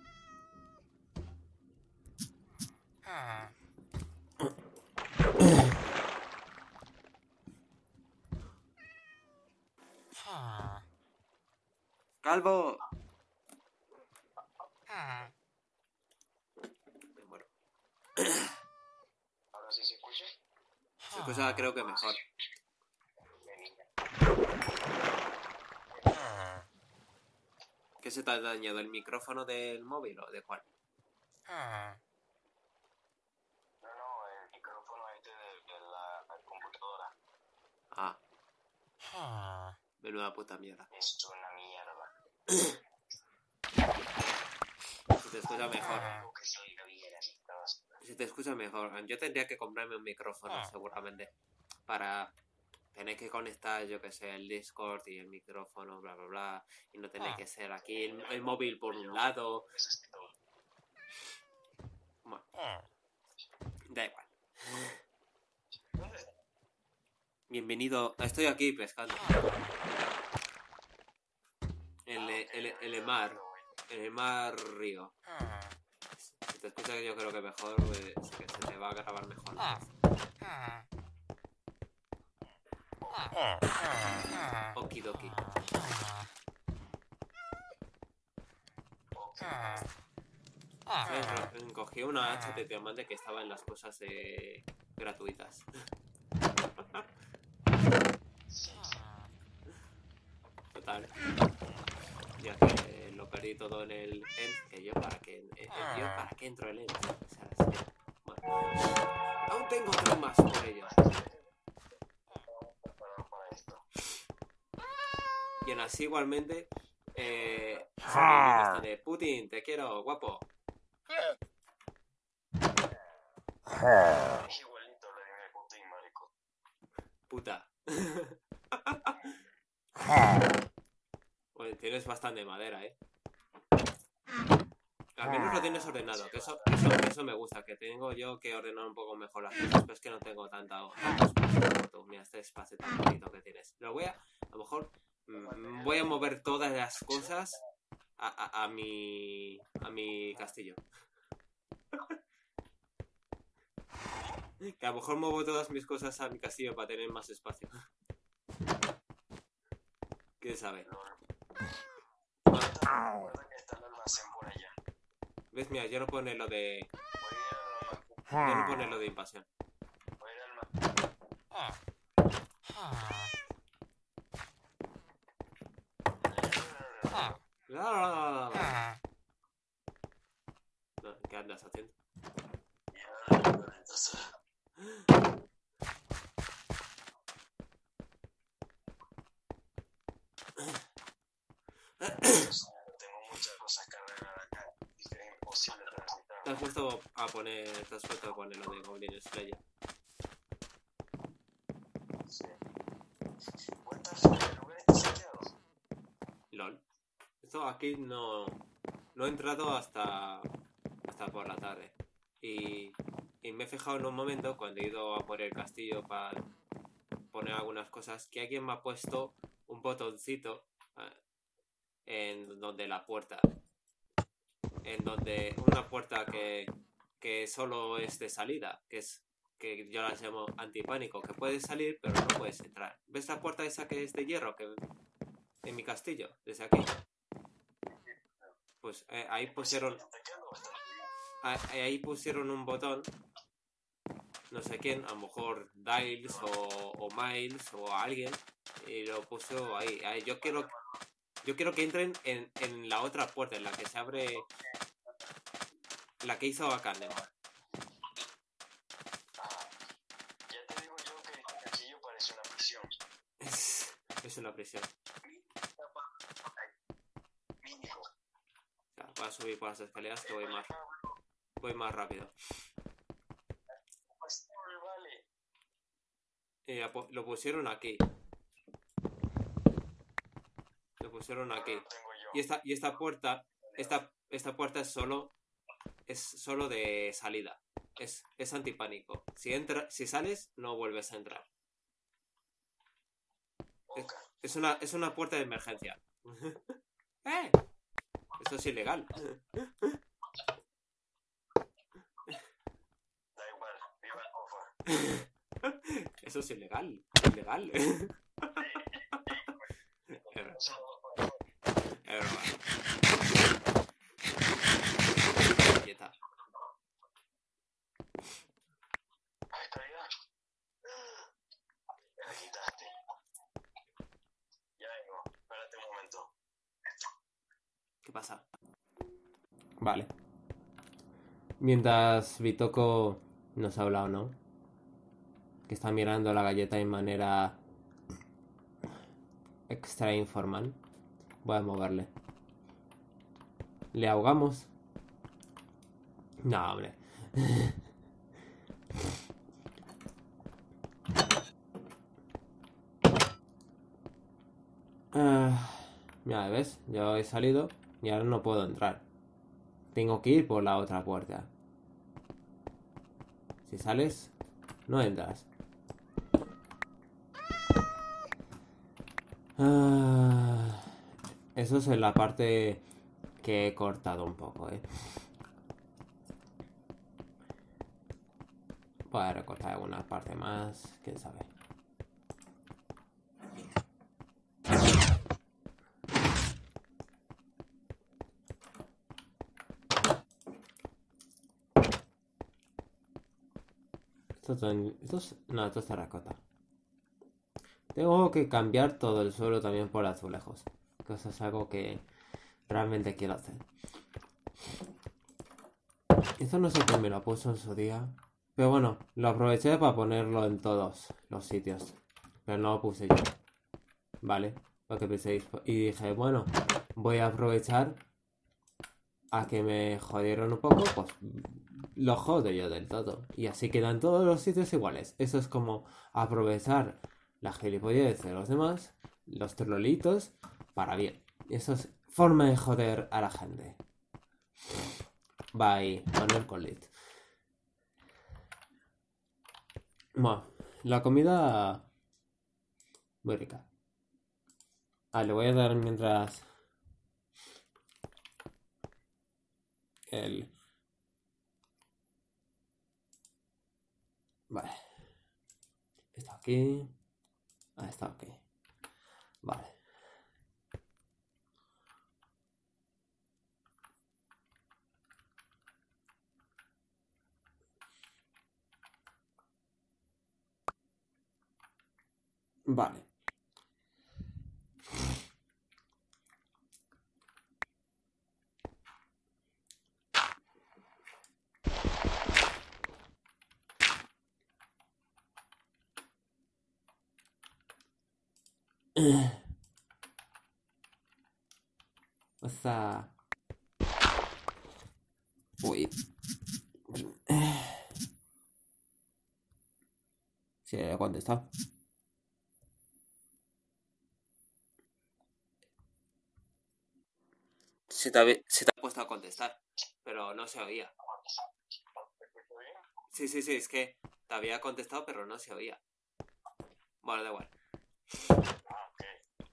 Calvo. Me muero. ¿Ahora sí se escucha? Se escucha creo que mejor. ¿Qué se te ha dañado? ¿El micrófono del móvil o de cuál? No, no, el micrófono este de, de la, la computadora. Ah. Menuda puta mierda. Es una mierda. Se te escucha mejor. Que salga bien así, todos. Se te escucha mejor. Yo tendría que comprarme un micrófono seguramente. Para tener que conectar, yo que sé, el Discord y el micrófono, bla, bla, bla. Y no tener que ser aquí el, el móvil por un lado. Bueno. Da igual. Bienvenido. Estoy aquí pescando. En el, el, el, el mar. En el mar río. Si te escucha, yo creo que mejor. Eh, que se te va a grabar mejor. Okidoki. ¿Sabes? Cogí una hacha de diamante que estaba en las cosas eh, gratuitas. Total. Ya que lo perdí todo en el end, que yo para que eh, yo para qué entro en el end. O sea, es que, bueno. Aún tengo otro más por ello. Y aún así igualmente eh, esta de Putin, te quiero, guapo. Es igualito lo de Putin, marico. Puta. Bueno, tienes bastante madera, eh. Al menos lo tienes ordenado, que eso, eso, eso me gusta, que tengo yo que ordenar un poco mejor las cosas, pero es que no tengo tanta espacio. Mira este espacio tan bonito que tienes. Lo voy a, a lo mejor, mmm, voy a mover todas las cosas a, a, a mi, a mi castillo. Que a lo mejor muevo todas mis cosas a mi castillo para tener más espacio. ¿Quién sabe? ¿Ves? Mira, yo no pone lo de... Yo no pone lo de invasión. No, ¿qué andas haciendo? Tengo muchas cosas que arreglar acá. Es imposible transitar. Te has puesto a poner, te has puesto a poner lo de Goblin Slayer. Sí. What the fuck, el lugar está saqueado. LOL. Esto aquí no, no he entrado hasta, hasta por la tarde. Y, y me he fijado en un momento cuando he ido a por el castillo para poner algunas cosas que alguien me ha puesto un botoncito en donde la puerta, en donde una puerta que, que solo es de salida, que es que yo las llamo antipánico, que puedes salir pero no puedes entrar. ¿Ves la puerta esa que es de hierro que en mi castillo desde aquí? Pues eh, ahí pusieron ahí, ahí pusieron un botón, no sé quién, a lo mejor Diles o, o Miles o alguien, y lo puso ahí. ahí yo quiero Yo quiero que entren en, en la otra puerta, en la que se abre... La que hizo Akane. Ya te digo yo que el castillo parece una prisión. Es una prisión. Mínimo. O sea, para subir por las escaleras que voy más, voy más rápido. Pues vale. Y ya pu- lo pusieron aquí. Lo pusieron aquí. Lo tengo yo. Y esta, y esta puerta, esta, esta puerta es solo, es solo de salida. Es, es antipánico. Si entra, si sales, no vuelves a entrar. Es, Ok. es una, es una puerta de emergencia. ¡Eh! Eso es ilegal. Da igual. Viva el offer. Eso es ilegal. Ilegal. Es broma. Es broma. Quieta. Ahí está ya. Me la quitaste. Ya vengo. Espérate un momento. ¿Qué pasa? Vale. Mientras Bitoko nos ha hablado, ¿no? Que está mirando la galleta de manera extra informal. Voy a moverle. ¿Le ahogamos? No, hombre. Ah, mira, ¿ves? Yo he salido y ahora no puedo entrar. Tengo que ir por la otra puerta. Si sales, no entras. Ah, eso es en la parte que he cortado un poco, ¿eh? Voy a recortar alguna parte más, quién sabe. Esto, es- esto es... No, esto es terracota. Tengo que cambiar todo el suelo también por azulejos. Que eso es algo que realmente quiero hacer. Esto no sé quién me lo puso en su día. Pero bueno, lo aproveché para ponerlo en todos los sitios. Pero no lo puse yo. Vale, lo que penséis. Y dije, bueno, voy a aprovechar a que me jodieron un poco, pues lo jodo yo del todo. Y así quedan todos los sitios iguales. Eso es como aprovechar la gilipollez de los demás, los trolitos, para bien. Eso es forma de joder a la gente. Bye, Manuel Collit. Bueno, la comida... muy rica. Ah, le voy a dar mientras... El... Vale. Está aquí. Ah, está aquí. Vale. Vale. O sea... Uy. Sí, he contestado. Se te, habe- se te ha puesto a contestar, pero no se oía. ¿Me escucho bien? Sí, sí, sí, es que te había contestado, pero no se oía. Bueno, da igual. Ah, ok.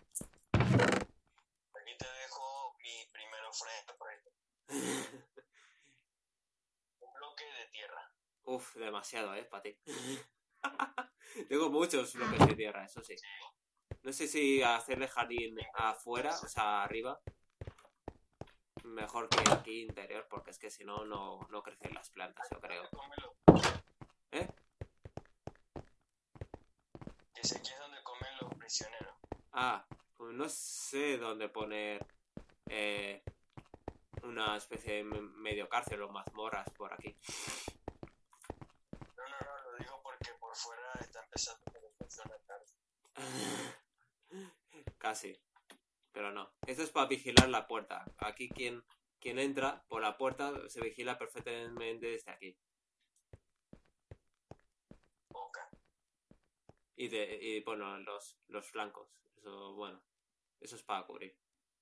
Aquí te dejo mi primer ofrenda por ahí. Un bloque de tierra. Uf, demasiado, ¿eh? Para ti. Tengo muchos bloques de tierra, eso sí. No sé si hacerle jardín afuera, o sea, arriba. Mejor que aquí interior, porque es que si no, no, no crecen las plantas, yo creo. Cómelo. ¿Eh? Que sé aquí es donde comen los prisioneros. Ah, pues no sé dónde poner eh, una especie de me- medio cárcel o mazmorras por aquí. No, no, no, lo digo porque por fuera está empezando a meterse a la cárcel. casi. Pero no. Esto es para vigilar la puerta. Aquí quien, quien entra por la puerta se vigila perfectamente desde aquí. Ok. Y, de, y bueno, los, los flancos. Eso, bueno. Eso es para cubrir.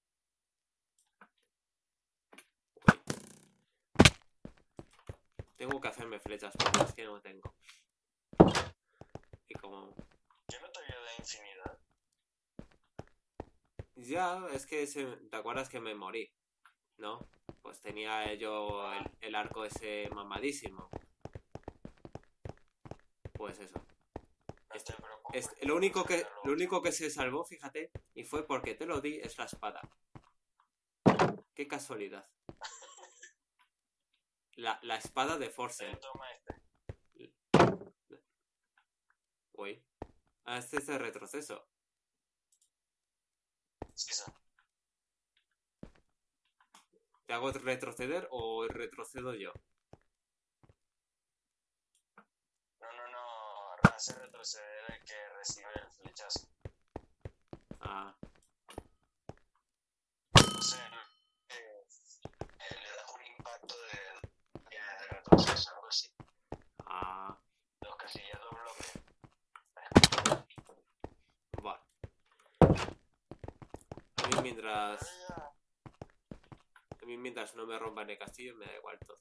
Uy. Tengo que hacerme flechas porque es que no tengo. Y como... Yo no te había de infinidad. Ya, es que se, ¿te acuerdas que me morí? ¿No? Pues tenía yo el, el arco ese mamadísimo. Pues eso. No Este, te preocupes. este, lo, único que, lo único que se salvó, fíjate, y fue porque te lo di, es la espada. Qué casualidad. La, la espada de Forsen. Toma este. Uy. Ah, este es de retroceso. Sí, sí. ¿Te hago retroceder o retrocedo yo? No, no, no. Hace retroceder el que recibe el flechazo. Ah. O sea, eh, eh, le das un impacto de, de retroceso, algo así. Ah. Los casillados bloques. Bueno. A mí mientras... A mí mientras no me rompan el castillo me da igual todo.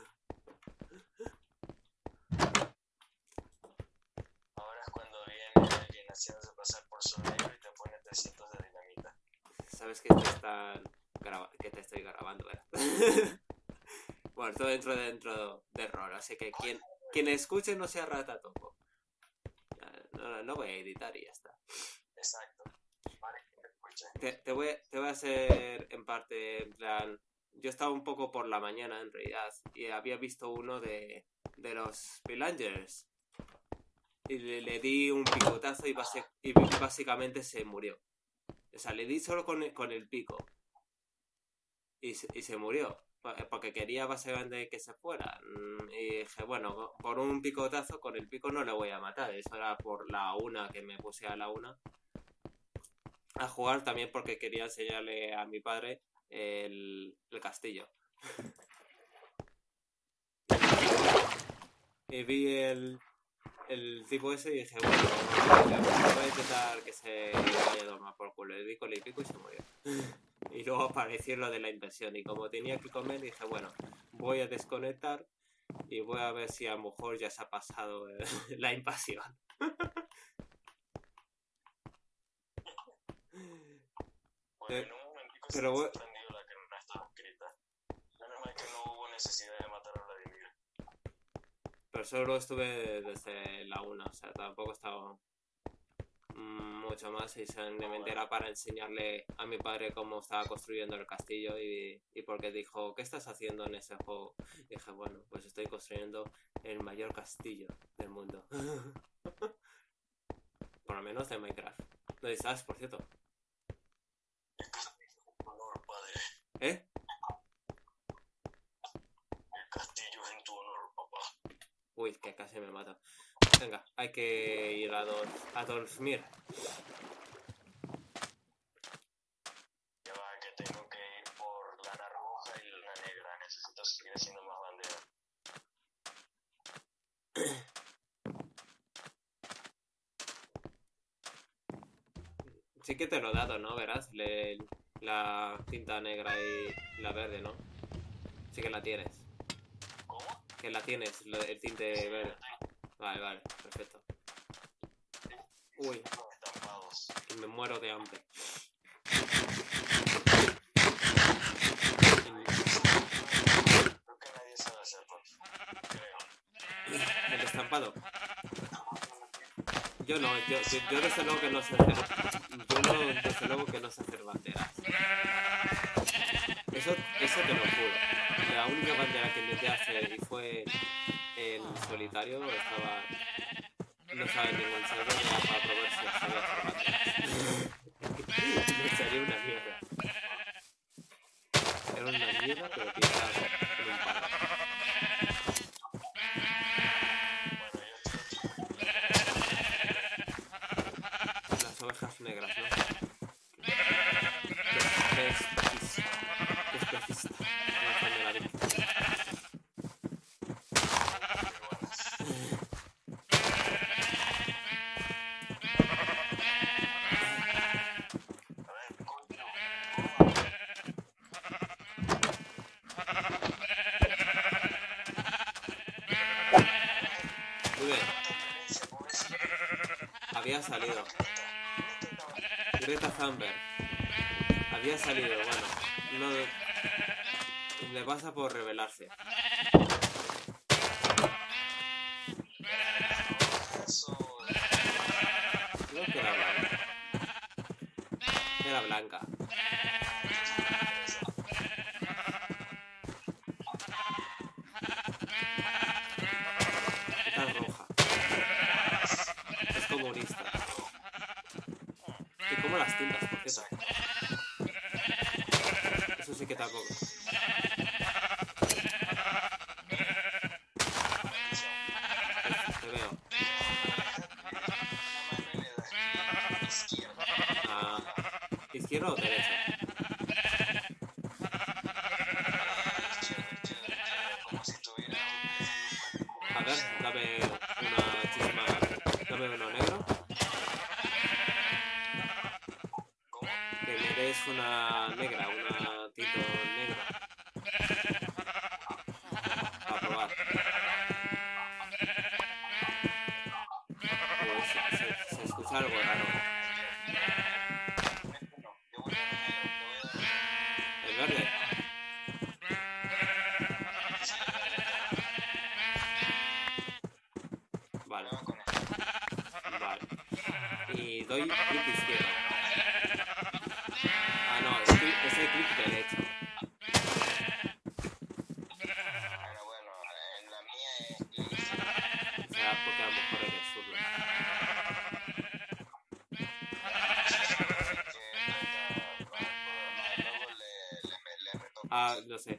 Ahora es cuando viene alguien haciéndose pasar por su negro y te pone trescientos de dinamita. Sabes que te están graba que te estoy grabando, ¿verdad? Bueno, todo dentro de dentro de rol, así que quien, quien escuche no sea ratatopo. No, no, no voy a editar y ya está. Exacto. Vale, que me escuche. Te, te, voy, te voy a hacer en parte, en plan... Yo estaba un poco por la mañana, en realidad, y había visto uno de, de los Pillangers. Y le, le di un picotazo y, base, y básicamente se murió. O sea, le di solo con el, con el pico. Y, y se murió. Porque quería básicamente que se fuera. Y dije, bueno, por un picotazo, con el pico no le voy a matar. Eso era por la una, que me puse a la una a jugar, también porque quería enseñarle a mi padre el, el castillo. Y vi el, el tipo ese y dije, bueno, voy a intentar que se vaya a tomar por culo. Le di con el pico y se murió. Y luego apareció lo de la inversión. Y como tenía que comer, dije, bueno, voy a desconectar y voy a ver si a lo mejor ya se ha pasado eh, la invasión. Bueno, en un momentico se pero me ha bueno, sorprendido la que no estaba escrita. Menos mal que no hubo necesidad de matar a Vladimir. pero solo estuve desde la una, o sea, tampoco estaba mucho más y simplemente era para enseñarle a mi padre cómo estaba construyendo el castillo y, y porque dijo, ¿qué estás haciendo en ese juego? Y dije, bueno, pues estoy construyendo el mayor castillo del mundo. Por lo menos de Minecraft. ¿Dónde estás, por cierto? Honor, padre. ¿Eh? El castillo es en tu honor, papá. Uy, que casi me mata. Venga, hay que ir a, Dolf, a Dolfmir. Ya va, que tengo que ir por lana roja y lana negra. Necesito seguir haciendo más banderas. Sí que te lo he dado, ¿no? Verás, Le, la cinta negra y la verde, ¿no? Sí que la tienes. ¿Cómo? Que la tienes, lo- el tinte verde. Vale, vale, perfecto. Uy, Los estampados. que me muero de hambre. Creo que nadie sabe hacerlo. Creo. ¿El estampado? Yo no, yo, yo, yo desde luego que no sé hacer. Yo no, desde luego que no sé hacer banderas. Eso, eso te lo juro. La única bandera que intenté hacer y fue en solitario estaba. No estaba en ningún server, era para probar si sabía hacer banderas. Me salió una mierda. Era una mierda, pero pintada en un palo. Bueno, yo estoy... Las ovejas negras, ¿no? Dime, había salido. Greta Thunberg. Había salido, bueno. No, le pasa por revelarse. Creo que era blanca. Era blanca. Esta es roja. Es comunista. Y como las tintas, por cierto. Eso sí que tampoco. Te veo. Ah, ¿izquierda o derecha? A ver, dame una chisma. Dame uno negro. Que me des una negra, una tito negra. Para probar. Uy, se, se, se escucha algo raro. ¿El verde? Vale. Vale. Y doy clic izquierdo. Ah, no, es, clic, es el clic derecho. Bueno, bueno, en la mía es clic izquierdo. O sea, porque a lo mejor eres zurdo. Ah, no sé.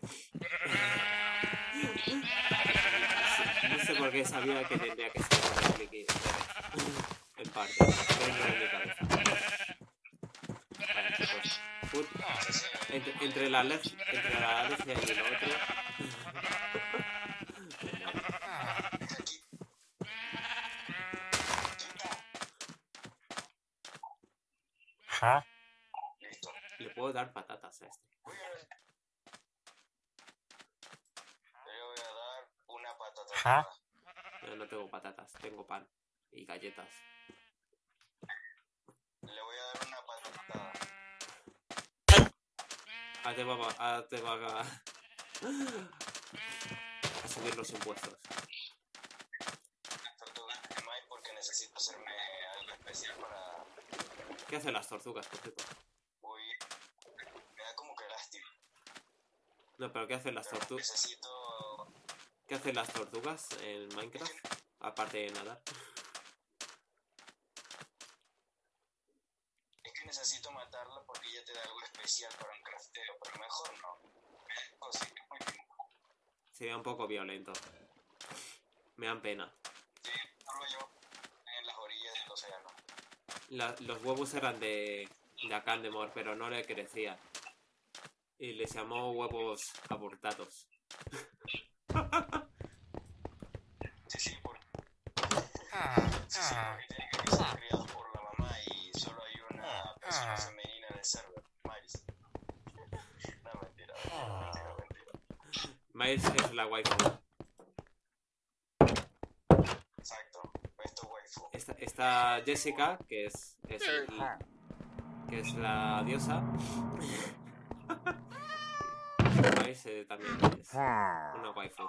No sé por qué sabía que tendría que ser con el clic derecho. En parte, dentro de mi cabeza. Vale, chicos. Put, entre, entre, la alergia, entre la alergia y lo otro. ¿Ah? Listo. Le puedo dar patatas a este. Le voy a dar una patata. ¿Ah? Yo no tengo patatas, tengo pan y galletas. Le voy a dar una patata. Ahora te va, ahora te va a, a subir los impuestos. Tortugas de maíz porque necesito hacerme algo especial para... ¿Qué hacen las tortugas, por cierto? Voy... Me da como que lástima. No, pero ¿qué hacen las Pero tortugas? necesito... ¿Qué hacen las tortugas en Minecraft? Aparte de nadar. Es que necesito matarla porque ella te da algo especial para un crafteo, pero mejor no. Me da cosita muy bien. Sería un poco violento. Me dan pena. Sí, solo yo en las orillas del océano. La, los huevos eran de, de Acandemore, pero no le crecían. Y les llamó huevos abortados. Sí, sí, porque... Sí, sí, porque tienen que ser criados por la mamá y solo hay una persona femenina en el server, Miles. No, mentira, mentira, mentira. Miles es la waifu. Exacto, esto waifu. Esta, esta Jessica, que es, es el- que es la diosa. Miles eh, también es una waifu.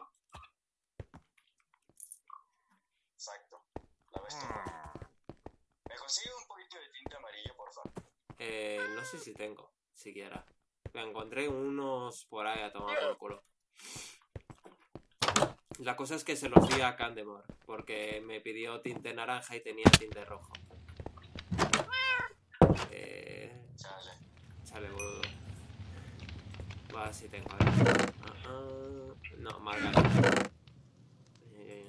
Exacto, la ves tú. ¿Me consigues un poquito de tinta amarilla, por favor? Eh, no sé si tengo, siquiera. Me encontré unos por ahí a tomar por culo. La cosa es que se los di a Candemore, porque me pidió tinte naranja y tenía tinte rojo. Eh... Chale. Chale, boludo. Va, si tengo. A ver. Ah, ah, no, margarita. Eh...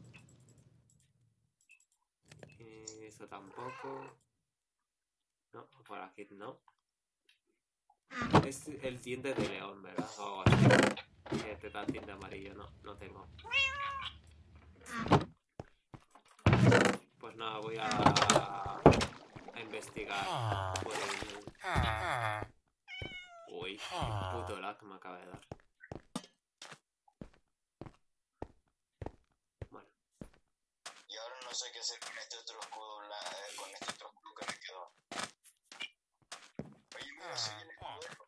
eh, Eso tampoco. No, por aquí no. Es el tinte de león, ¿verdad? O algo así. Que te da tinte amarillo. No, no tengo. Pues nada, voy a, a investigar por el... Uy, qué puto lag me acaba de dar. Bueno. no sé qué hacer con este otro escudo, la, eh, con este otro escudo que me quedó. Oye, mira, soy el escudero.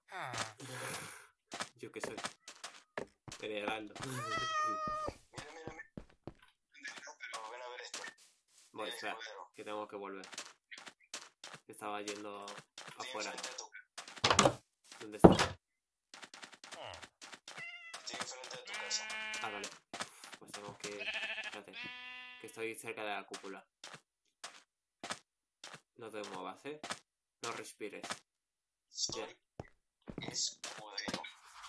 Yo qué soy. El heraldo. Mira, mira, mira. Pero ven a ver esto. Bueno, El espera, escudero. que tengo que volver. Estaba yendo Estoy afuera. enfrente de tu, ¿Dónde está? estoy enfrente de tu casa. Ah, vale. Pues tengo que... Espérate. Que estoy cerca de la cúpula. No te muevas, ¿eh? No respires. Soy escudero.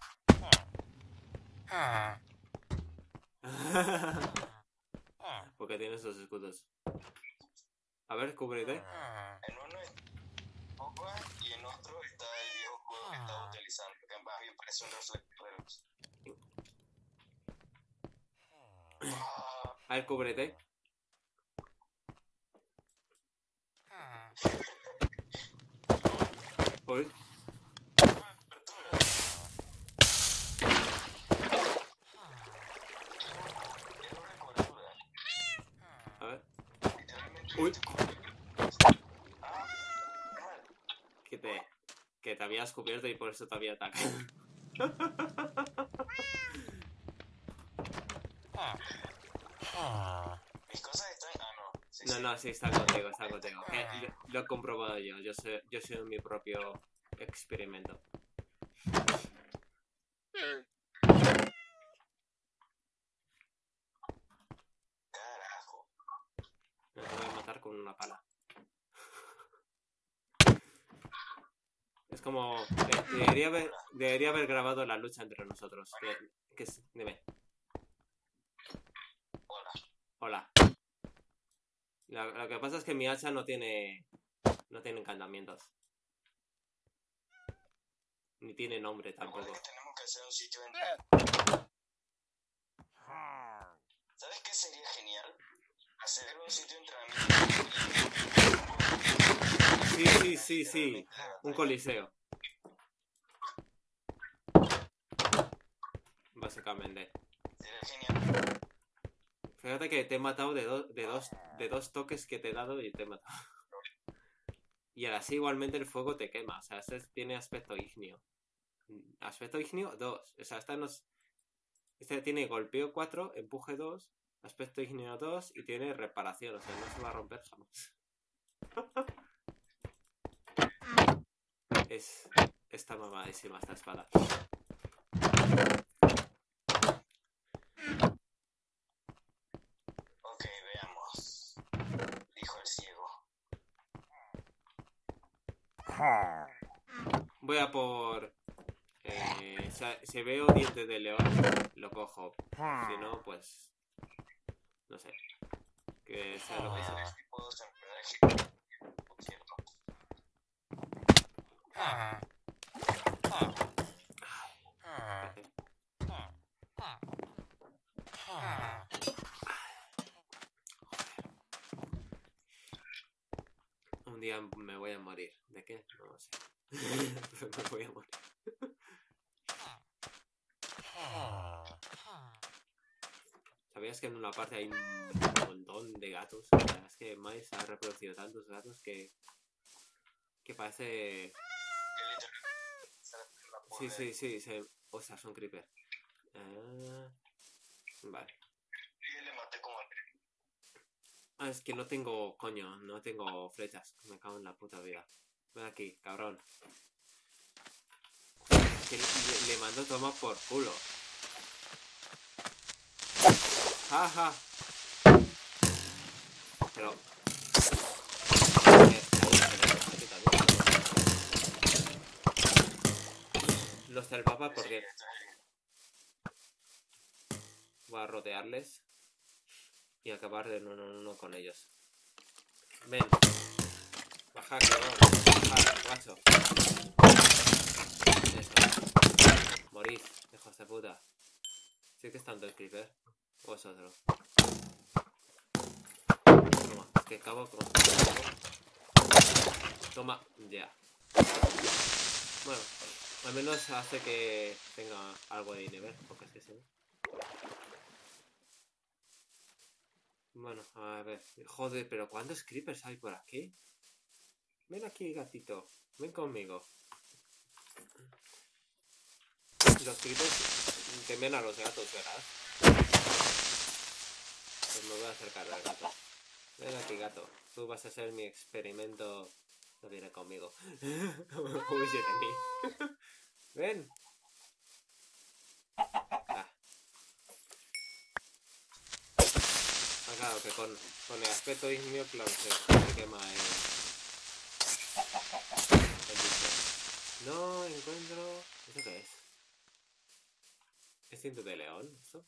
Porque tienes los escudos. A ver, cúbrete. En uno es agua y en otro está el viejo escudo que estaba utilizando, que más bien parece un reflector de luz. Ah, A ver, cúbrete. Uy. apertura. Es una cobertura. A ver. Literalmente Uy. este cubre. Ah, mal. Que te... Que te habías cubierto y por eso te había atacado. Mis cosas están. Ah, no. Sí, No, sí. no, sí, está contigo, está contigo. Que lo, lo he comprobado yo. Yo soy, yo soy mi propio experimento. Carajo. Me voy a matar con una pala. Es como... eh, debería, haber, debería haber grabado la lucha entre nosotros. Que, que es- dime. Hola. Hola. Lo, lo que pasa es que mi hacha no tiene... No tiene encantamientos. Ni tiene nombre Recuerda tampoco. que tenemos que hacer un sitio en. ¿Sabes qué sería genial? Hacer un sitio de entrenamiento. Sí, sí, sí, sí. Un coliseo. Básicamente. Sería genial. Fíjate que te he matado de, do- de, dos, de dos toques que te he dado y te he matado. Y ahora sí, igualmente el fuego te quema. O sea, este tiene aspecto ígneo. Aspecto ígneo dos. O sea, esta nos... Este tiene golpeo cuatro, empuje dos, aspecto ígneo dos y tiene reparación. O sea, no se va a romper jamás. Es... Está mamadísima esta espada. Ok, veamos. Dijo el ciego. Voy a por... Eh, o sea, si veo dientes de león, lo cojo. Si no, pues... No sé. Que sea lo que sea. Sí puedo sembrar ejemplo, por cierto. Espérate. Un día me voy a morir. ¿De qué? No lo sé. Me voy a morir. ¿Sabías que en una parte hay un montón de gatos? O sea, es que Miles ha reproducido tantos gatos que... Que parece... Que literalmente se la Sí, pude. sí, sí. Se... O sea, son creeper. Ah, vale. Y le maté como al primero. Ah, es que no tengo... Coño, no tengo flechas. Me cago en la puta vida. Ven aquí, cabrón. Que le, le mando toma por culo. Jaja. Pero... Los del papa porque Sí, esto es voy a rodearles y acabar de uno en uno con ellos. Ven. Baja, cabrón. Baja, guacho. Eso. Morid, hijos de puta. Sí que es tanto el creeper. O es otro. Toma, es que acabo con... Toma, ya. Bueno, al menos hace que tenga algo de nivel, porque es que si no... Bueno, a ver. Joder, pero ¿cuántos creepers hay por aquí? Ven aquí, gatito. Ven conmigo. Los creepers temen a los gatos, ¿verdad? Pues me voy a acercar al gato. Ven aquí, gato. Tú vas a ser mi experimento. No viene conmigo. Huye de mí. Ven. Ah. Ah, claro, que con, con el aspecto ignio, claro, se, se quema el, el bicho. No encuentro... ¿Eso qué es? ¿Es cinto de león? ¿Eso?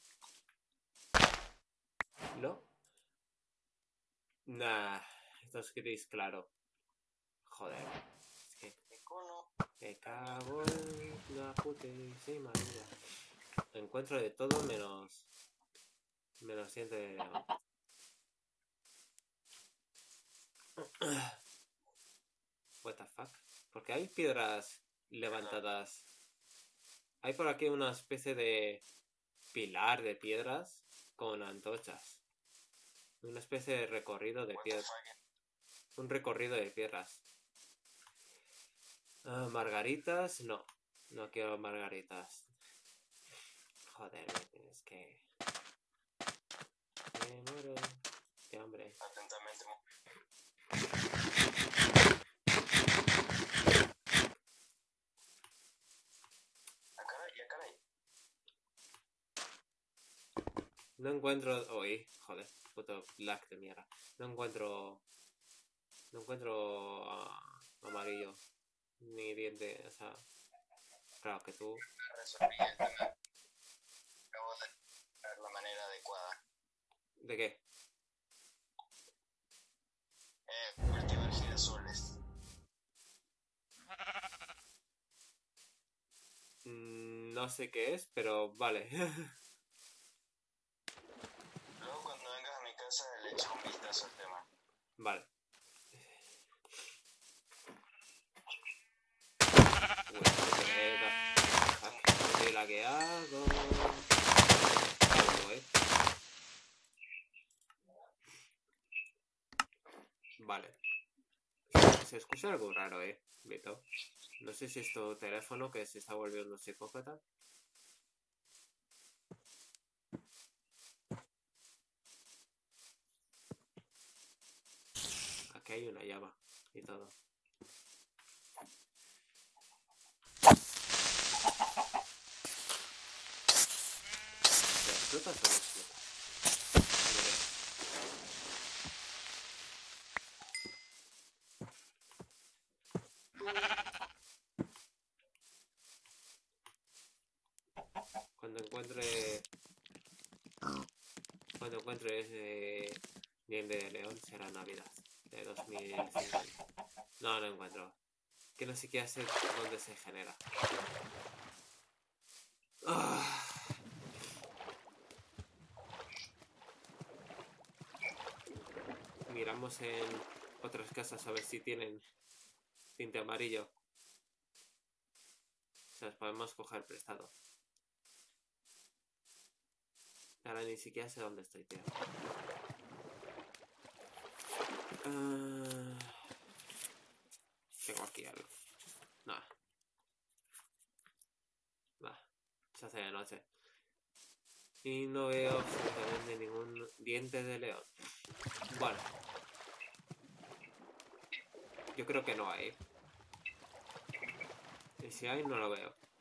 ¿No? Nah, esto es gris, claro. Joder. Es que... Me cago en la putísima vida. Encuentro de todo menos... Menos diente de león. What the fuck? Porque hay piedras levantadas. Hay por aquí una especie de pilar de piedras con antorchas. Una especie de recorrido de piedras. Un recorrido de piedras. Uh, margaritas, no. No quiero margaritas. Joder, es que... Me muero de hambre. Atentamente. Ah, caray, ah, caray. No encuentro... Uy, joder, puto lag de mierda. No encuentro... No encuentro uh, amarillo. Ni diente, o sea... Claro que tú... Resolví el tema. Acabo de ver la manera adecuada. ¿De qué? Eh, cultivar girasoles. Mm, no sé qué es, pero vale. Luego cuando vengas a mi casa le echo un vistazo al tema. Vale. Uy, la que hago. Algo, ¿eh? Vale. Se escucha algo raro, eh, Vito. No sé si es tu teléfono que se está volviendo psicópata. Aquí hay una llama y todo. ¿Se explota o no explota? Cuando encuentre... Cuando encuentre ese diente de león será Navidad de dos mil cincuenta. No, no encuentro. Que no siquiera sé dónde se genera. Ah. Miramos en otras casas a ver si tienen tinte amarillo. Se las podemos coger prestado. Ahora ni siquiera sé dónde estoy, tío. Uh... Tengo aquí algo. Nada. Nah. Se hace de noche. Y no veo absolutamente ningún diente de león. Bueno. Yo creo que no hay. Y si hay, no lo veo.